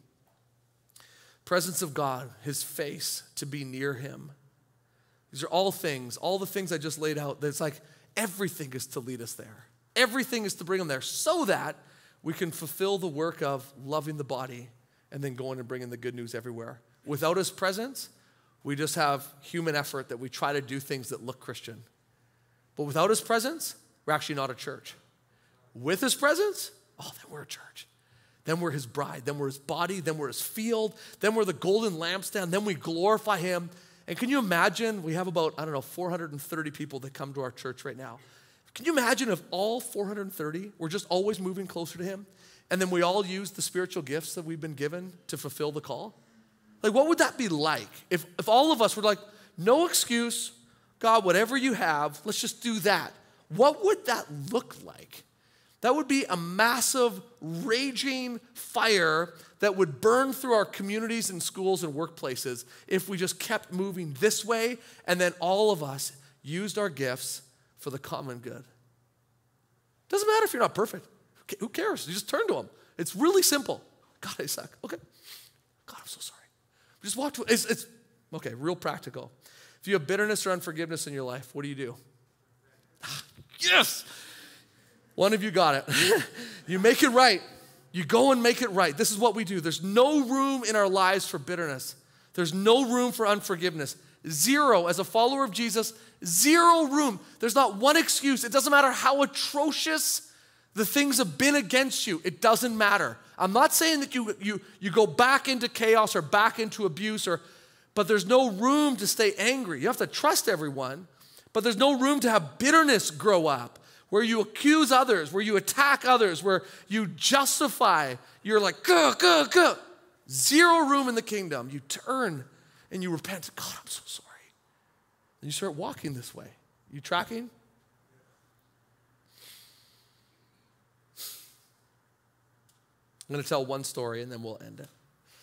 Presence of God, his face, to be near him. These are all the things I just laid out. It's like everything is to lead us there. Everything is to bring him there so that we can fulfill the work of loving the body and then going and bringing the good news everywhere. Without his presence, we just have human effort that we try to do things that look Christian. But without his presence, we're actually not a church. With his presence, oh, then we're a church. Then we're his bride. Then we're his body. Then we're his field. Then we're the golden lampstand. Then we glorify him. And can you imagine, we have about, 430 people that come to our church right now. Can you imagine if all 430 were just always moving closer to him? And then we all use the spiritual gifts that we've been given to fulfill the call? Like, what would that be like? If all of us were like, no excuse, God, whatever you have, let's just do that. What would that look like? That would be a massive, raging fire that would burn through our communities and schools and workplaces if we just kept moving this way and then all of us used our gifts for the common good. Doesn't matter if you're not perfect. Who cares? You just turn to him. It's really simple. God, I suck. Okay. God, I'm so sorry. Just walk to it's okay, real practical. If you have bitterness or unforgiveness in your life, what do? Yes! One of you got it. You make it right. You go and make it right. This is what we do. There's no room in our lives for bitterness. There's no room for unforgiveness. Zero. As a follower of Jesus, zero room. There's not one excuse. It doesn't matter how atrocious the things have been against you. It doesn't matter. I'm not saying that you go back into chaos or back into abuse, but there's no room to stay angry. You have to trust everyone, but there's no room to have bitterness grow up, where you accuse others, where you attack others, where you justify. You're like, go. Zero room in the kingdom. You turn and you repent. God, I'm so sorry. And you start walking this way. You tracking? I'm going to tell one story and then we'll end it.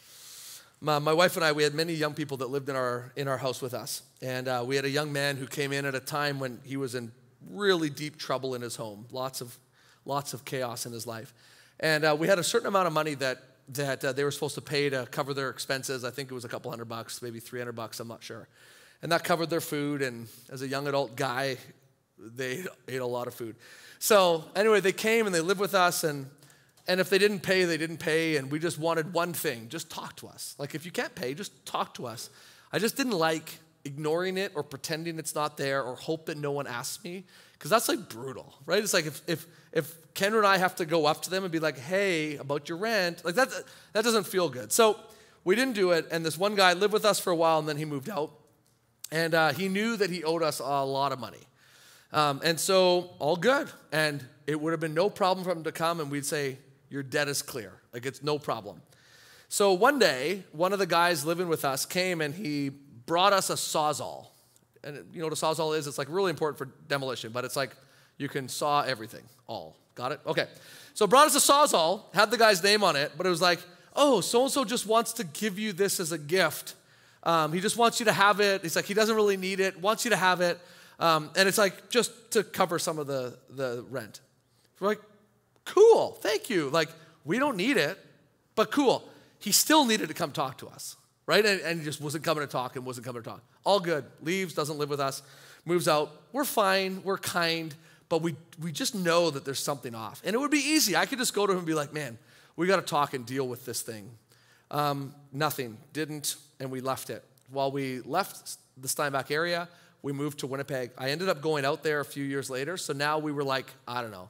My wife and I, we had many young people that lived in our house with us. And we had a young man who came in at a time when he was in really deep trouble in his home. Lots of chaos in his life. And we had a certain amount of money that they were supposed to pay to cover their expenses. I think it was a couple $100, maybe $300, I'm not sure. And that covered their food. And as a young adult guy, they ate a lot of food. So anyway, they came and they lived with us. And if they didn't pay, they didn't pay, and we just wanted one thing, just talk to us. Like, if you can't pay, just talk to us. I just didn't like ignoring it or pretending it's not there or hope that no one asks me, because that's like brutal, right? It's like if Ken and I have to go up to them and be like, hey, about your rent, like that doesn't feel good. So we didn't do it, and this one guy lived with us for a while, and then he moved out, and he knew that he owed us a lot of money. And so all good, and it would have been no problem for him to come, and we'd say, your debt is clear. Like, it's no problem. So one day, one of the guys living with us came and he brought us a Sawzall. And you know what a Sawzall is? It's like really important for demolition, but it's like you can saw everything, all. Got it? Okay. So brought us a Sawzall, had the guy's name on it, but it was like, oh, so-and-so just wants to give you this as a gift. He just wants you to have it. He's like, he doesn't really need it, wants you to have it. And it's like just to cover some of the rent. We're like, cool, thank you. Like, we don't need it, but cool. He still needed to come talk to us, right? And he just wasn't coming to talk and wasn't coming to talk. All good. Leaves, doesn't live with us, moves out. We're fine, we're kind, but we just know that there's something off. And it would be easy. I could just go to him and be like, man, we got to talk and deal with this thing. Nothing, didn't, and we left it. While we left the Steinbach area, we moved to Winnipeg. I ended up going out there a few years later, so now we were like, I don't know,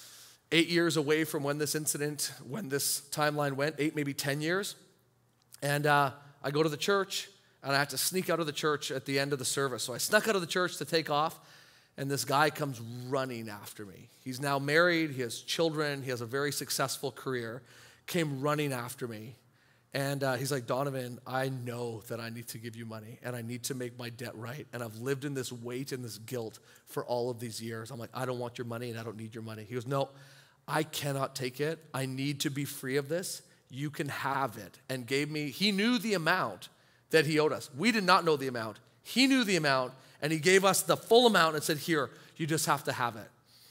8 years away from when this timeline went, 8, maybe 10 years. And I go to the church, and I have to sneak out of the church at the end of the service. So I snuck out of the church to take off, and this guy comes running after me. He's now married, he has children, he has a very successful career, came running after me. And he's like, Donovan, I know that I need to give you money, and I need to make my debt right. And I've lived in this weight and this guilt for all of these years. I'm like, I don't want your money, and I don't need your money. He goes, no, I cannot take it. I need to be free of this. You can have it. And he knew the amount that he owed us. We did not know the amount. He knew the amount, and he gave us the full amount and said, here, you just have to have it.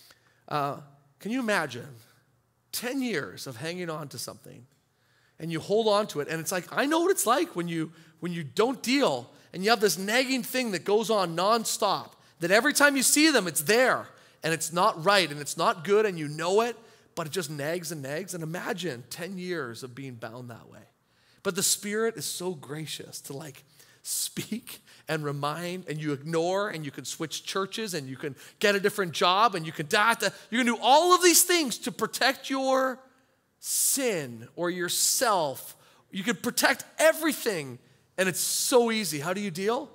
Can you imagine 10 years of hanging on to something, and you hold on to it, and it's like, I know what it's like when you don't deal, and you have this nagging thing that goes on nonstop, that every time you see them, it's there, and it's not right, and it's not good, and you know it, but it just nags and nags. And imagine 10 years of being bound that way. But the Spirit is so gracious to like speak and remind, and you ignore, and you can switch churches, and you can get a different job, and you can do all of these things to protect your sin or yourself. You can protect everything, and it's so easy. How do you deal?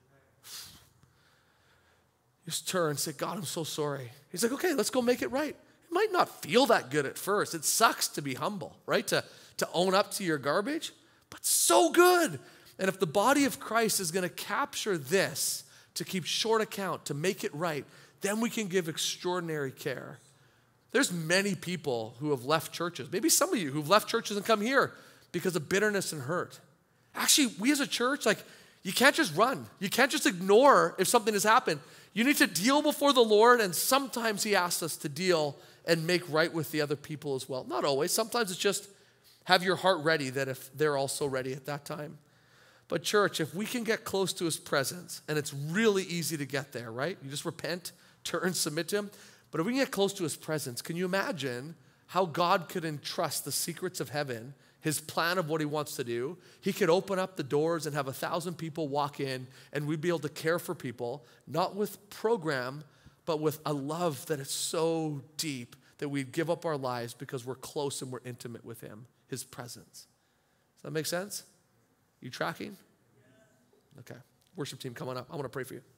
Just turn and say, God, I'm so sorry. He's like, okay, let's go make it right. It might not feel that good at first. It sucks to be humble, right? To own up to your garbage, but so good. And if the body of Christ is going to capture this, to keep short account, to make it right, then we can give extraordinary care. There's many people who have left churches, maybe some of you who've left churches and come here because of bitterness and hurt. Actually, we as a church, you can't just run. You can't just ignore if something has happened. You need to deal before the Lord, and sometimes he asks us to deal and make right with the other people as well. Not always. Sometimes it's just have your heart ready that if they're also ready at that time. But church, if we can get close to his presence, and it's really easy to get there, right? You just repent, turn, submit to him. But if we can get close to his presence, can you imagine how God could entrust the secrets of heaven, his plan of what he wants to do? He could open up the doors and have 1,000 people walk in, and we'd be able to care for people, not with program, but with a love that is so deep that we'd give up our lives because we're close and we're intimate with him, his presence. Does that make sense? You tracking? Okay. Worship team, come on up. I want to pray for you.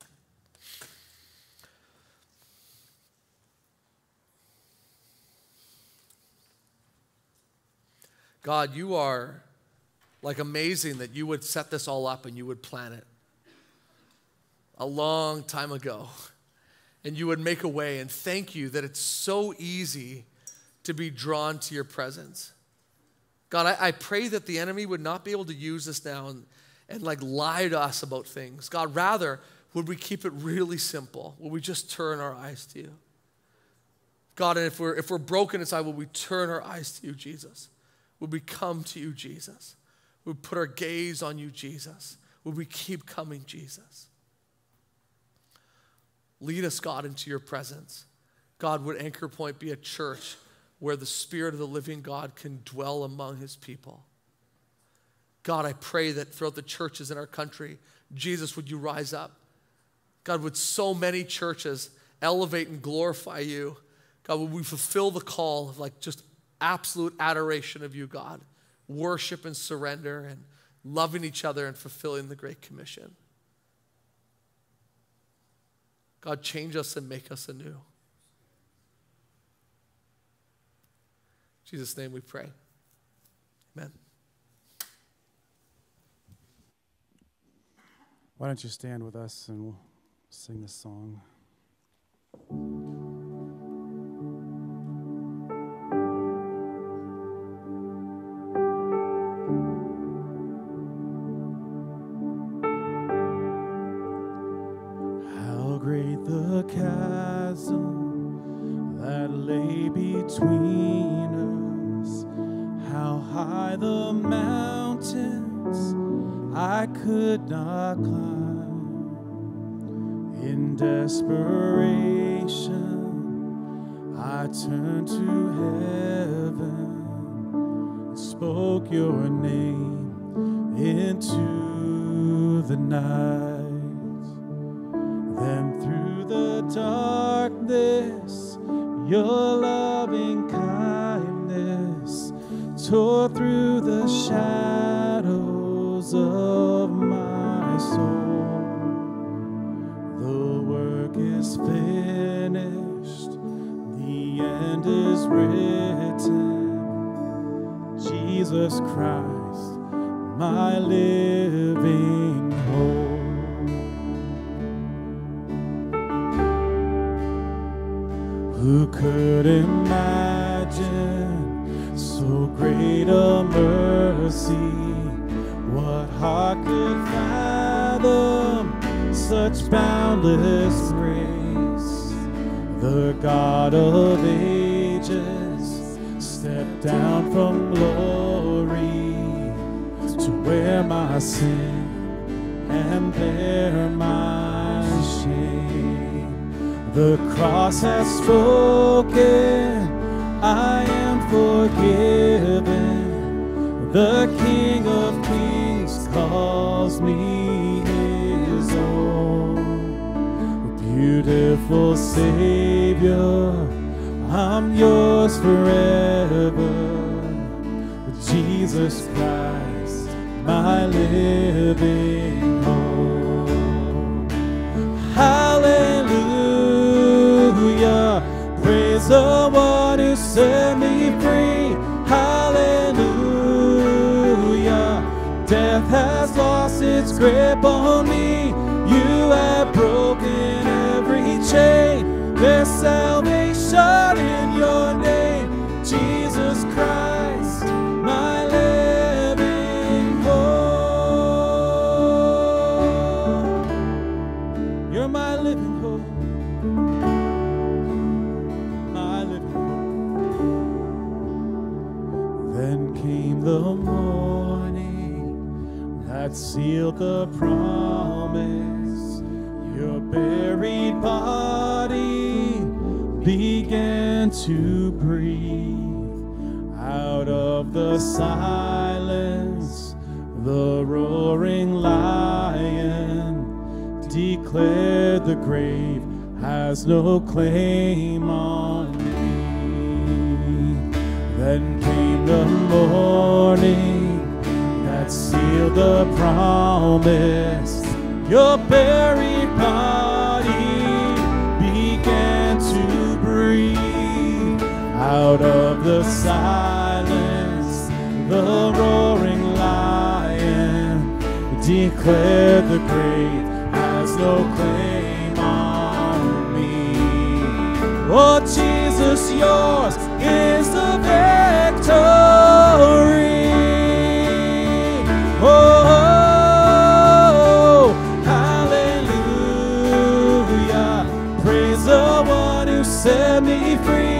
God, you are amazing that you would set this all up and you would plan it a long time ago. And you would make a way, and thank you that it's so easy to be drawn to your presence. God, I pray that the enemy would not be able to use this now and lie to us about things. God, rather, would we keep it really simple? Would we just turn our eyes to you? God, and if we're broken inside, would we turn our eyes to you, Jesus? Would we come to you, Jesus? Would we put our gaze on you, Jesus? Would we keep coming, Jesus? Lead us, God, into your presence. God, would Anchor Point be a church where the Spirit of the living God can dwell among his people? God, I pray that throughout the churches in our country, Jesus, would you rise up? God, would so many churches elevate and glorify you? God, would we fulfill the call of just absolute adoration of you, God? Worship and surrender and loving each other and fulfilling the Great Commission. God, change us and make us anew. In Jesus' name we pray. Amen. Why don't you stand with us and we'll sing this song. How great the chasm that lay between us, how high the mountains I could not climb. In desperation, I turned to heaven and spoke your name into the night. Then through the darkness, your loving kindness tore through the shadows of my soul. The work is finished, the end is written. Jesus Christ, my living hope. Who could imagine so great a mercy? What heart could fathom such boundless grace? The God of ages stepped down from glory to wear my sin and bear my shame. The cross has spoken, I am forgiven. The King of Kings calls makes me his own. Beautiful Savior, I'm yours forever. Jesus Christ, my living hope. Hallelujah, praise the one who set me free. Hallelujah, death has lost its grip on me. You have broken every chain. There's salvation in your name, Jesus Christ, my living hope. You're my living hope, my living hope. Then came the morning that sealed the promise. Your buried body began to breathe. Out of the silence, the roaring lion declared the grave has no claim on me. Then came the morning that sealed the promise. Your buried body began to breathe. Out of the silence, the roaring lion declared the grave has no claim on me. Oh, Jesus, yours is the victory. Oh, hallelujah, praise the one who set me free.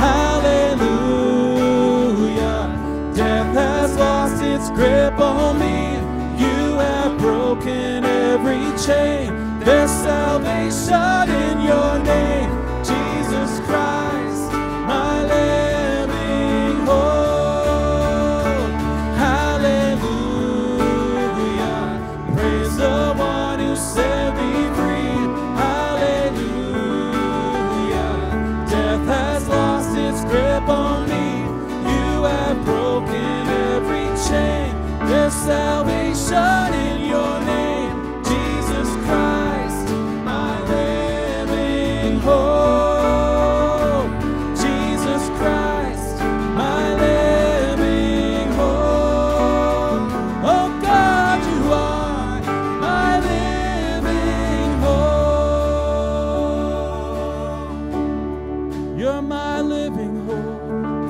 Hallelujah, death has lost its grip on me. You have broken every chain. There's salvation in your name, Jesus Christ, my living hope. Hallelujah, praise the one who set me free. Hallelujah, death has lost its grip on me. You have broken every chain. There's salvation in your name, Jesus Christ, my living hope. Jesus Christ, my living hope. Oh God, you are my living hope. You're my living hope,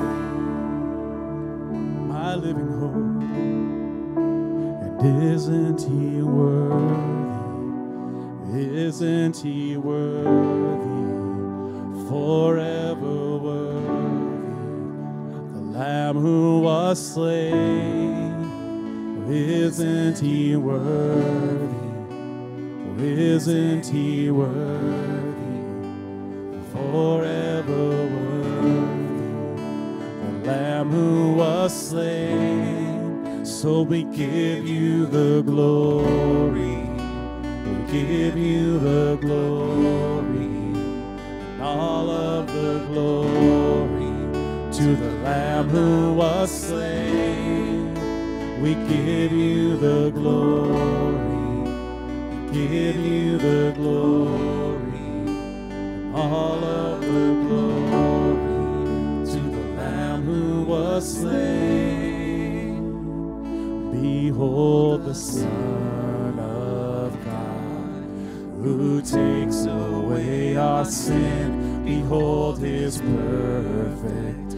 my living hope. And isn't he worthy? Isn't he worthy? Forever worthy. The Lamb who was slain. Isn't he worthy? Isn't he worthy? Forever worthy. The Lamb who was slain. So we give you the glory. We give you the glory. All of the glory to the Lamb who was slain. We give you the glory. We give you the glory. All of the glory to the Lamb who was slain. Behold the Son of God, who takes away our sin. Behold his perfect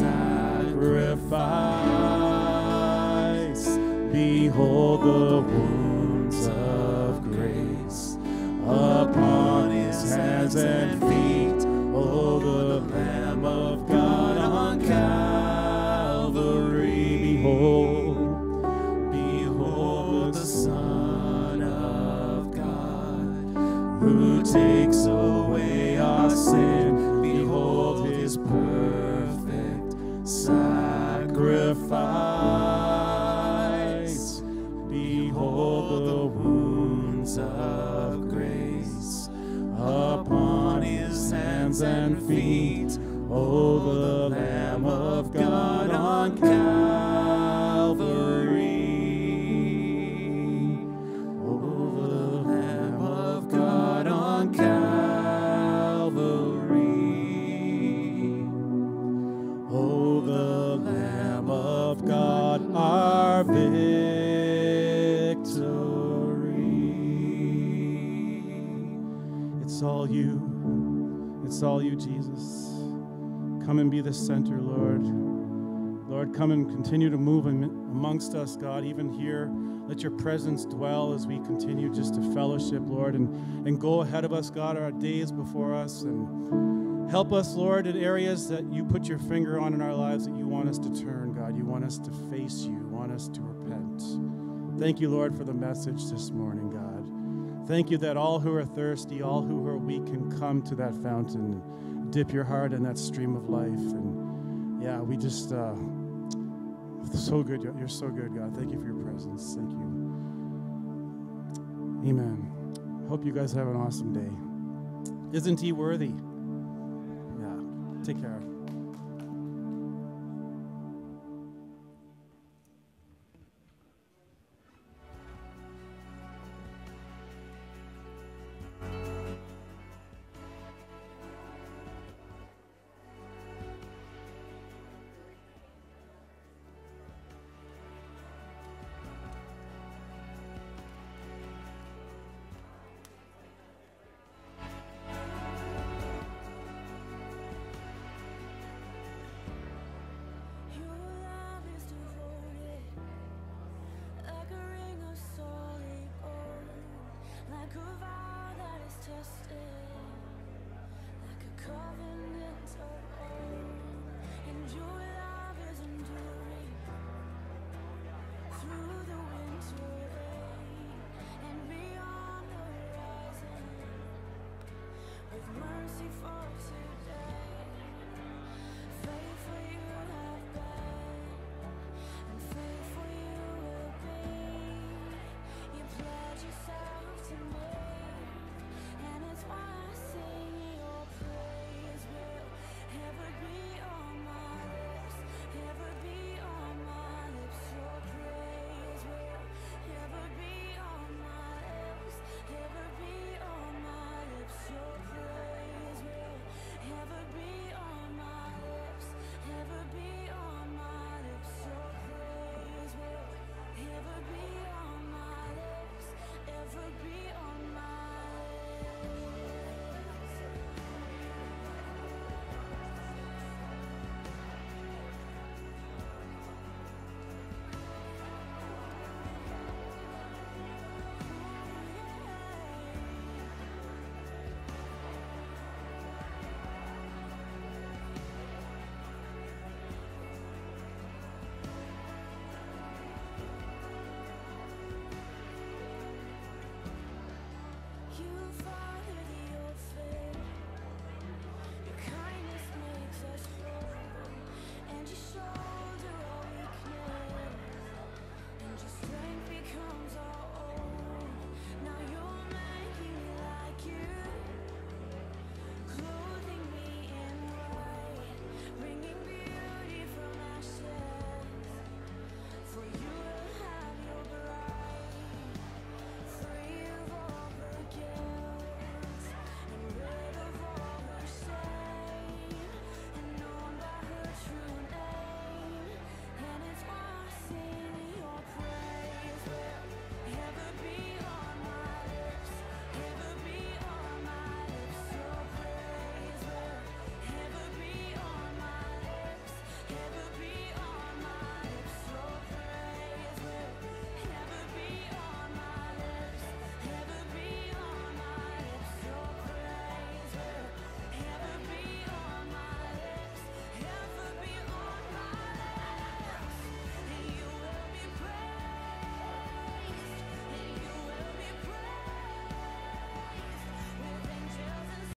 sacrifice. Behold the wounds of grace upon his hands and feet. Oh, the Lamb of God on Calvary. Behold the Son of God, who takes away our sin. Behold his perfect sacrifice. Behold the Oh, the Lamb of God on Calvary. Oh, the Lamb of God on Calvary. Oh, the Lamb of God, our victory. It's all you. It's all you, Jesus. Come and be the center, Lord. Lord, come and continue to move amongst us, God, even here. Let your presence dwell as we continue just to fellowship, Lord, and go ahead of us, God, our days before us, and help us, Lord, in areas that you put your finger on in our lives that you want us to turn, God. You want us to face you, you want us to repent. Thank you, Lord, for the message this morning, God. Thank you that all who are thirsty, all who are weak can come to that fountain, dip your heart in that stream of life. And yeah, we just, so good. You're so good, God. Thank you for your presence. Thank you. Amen. Hope you guys have an awesome day. Isn't he worthy? Yeah. Take care.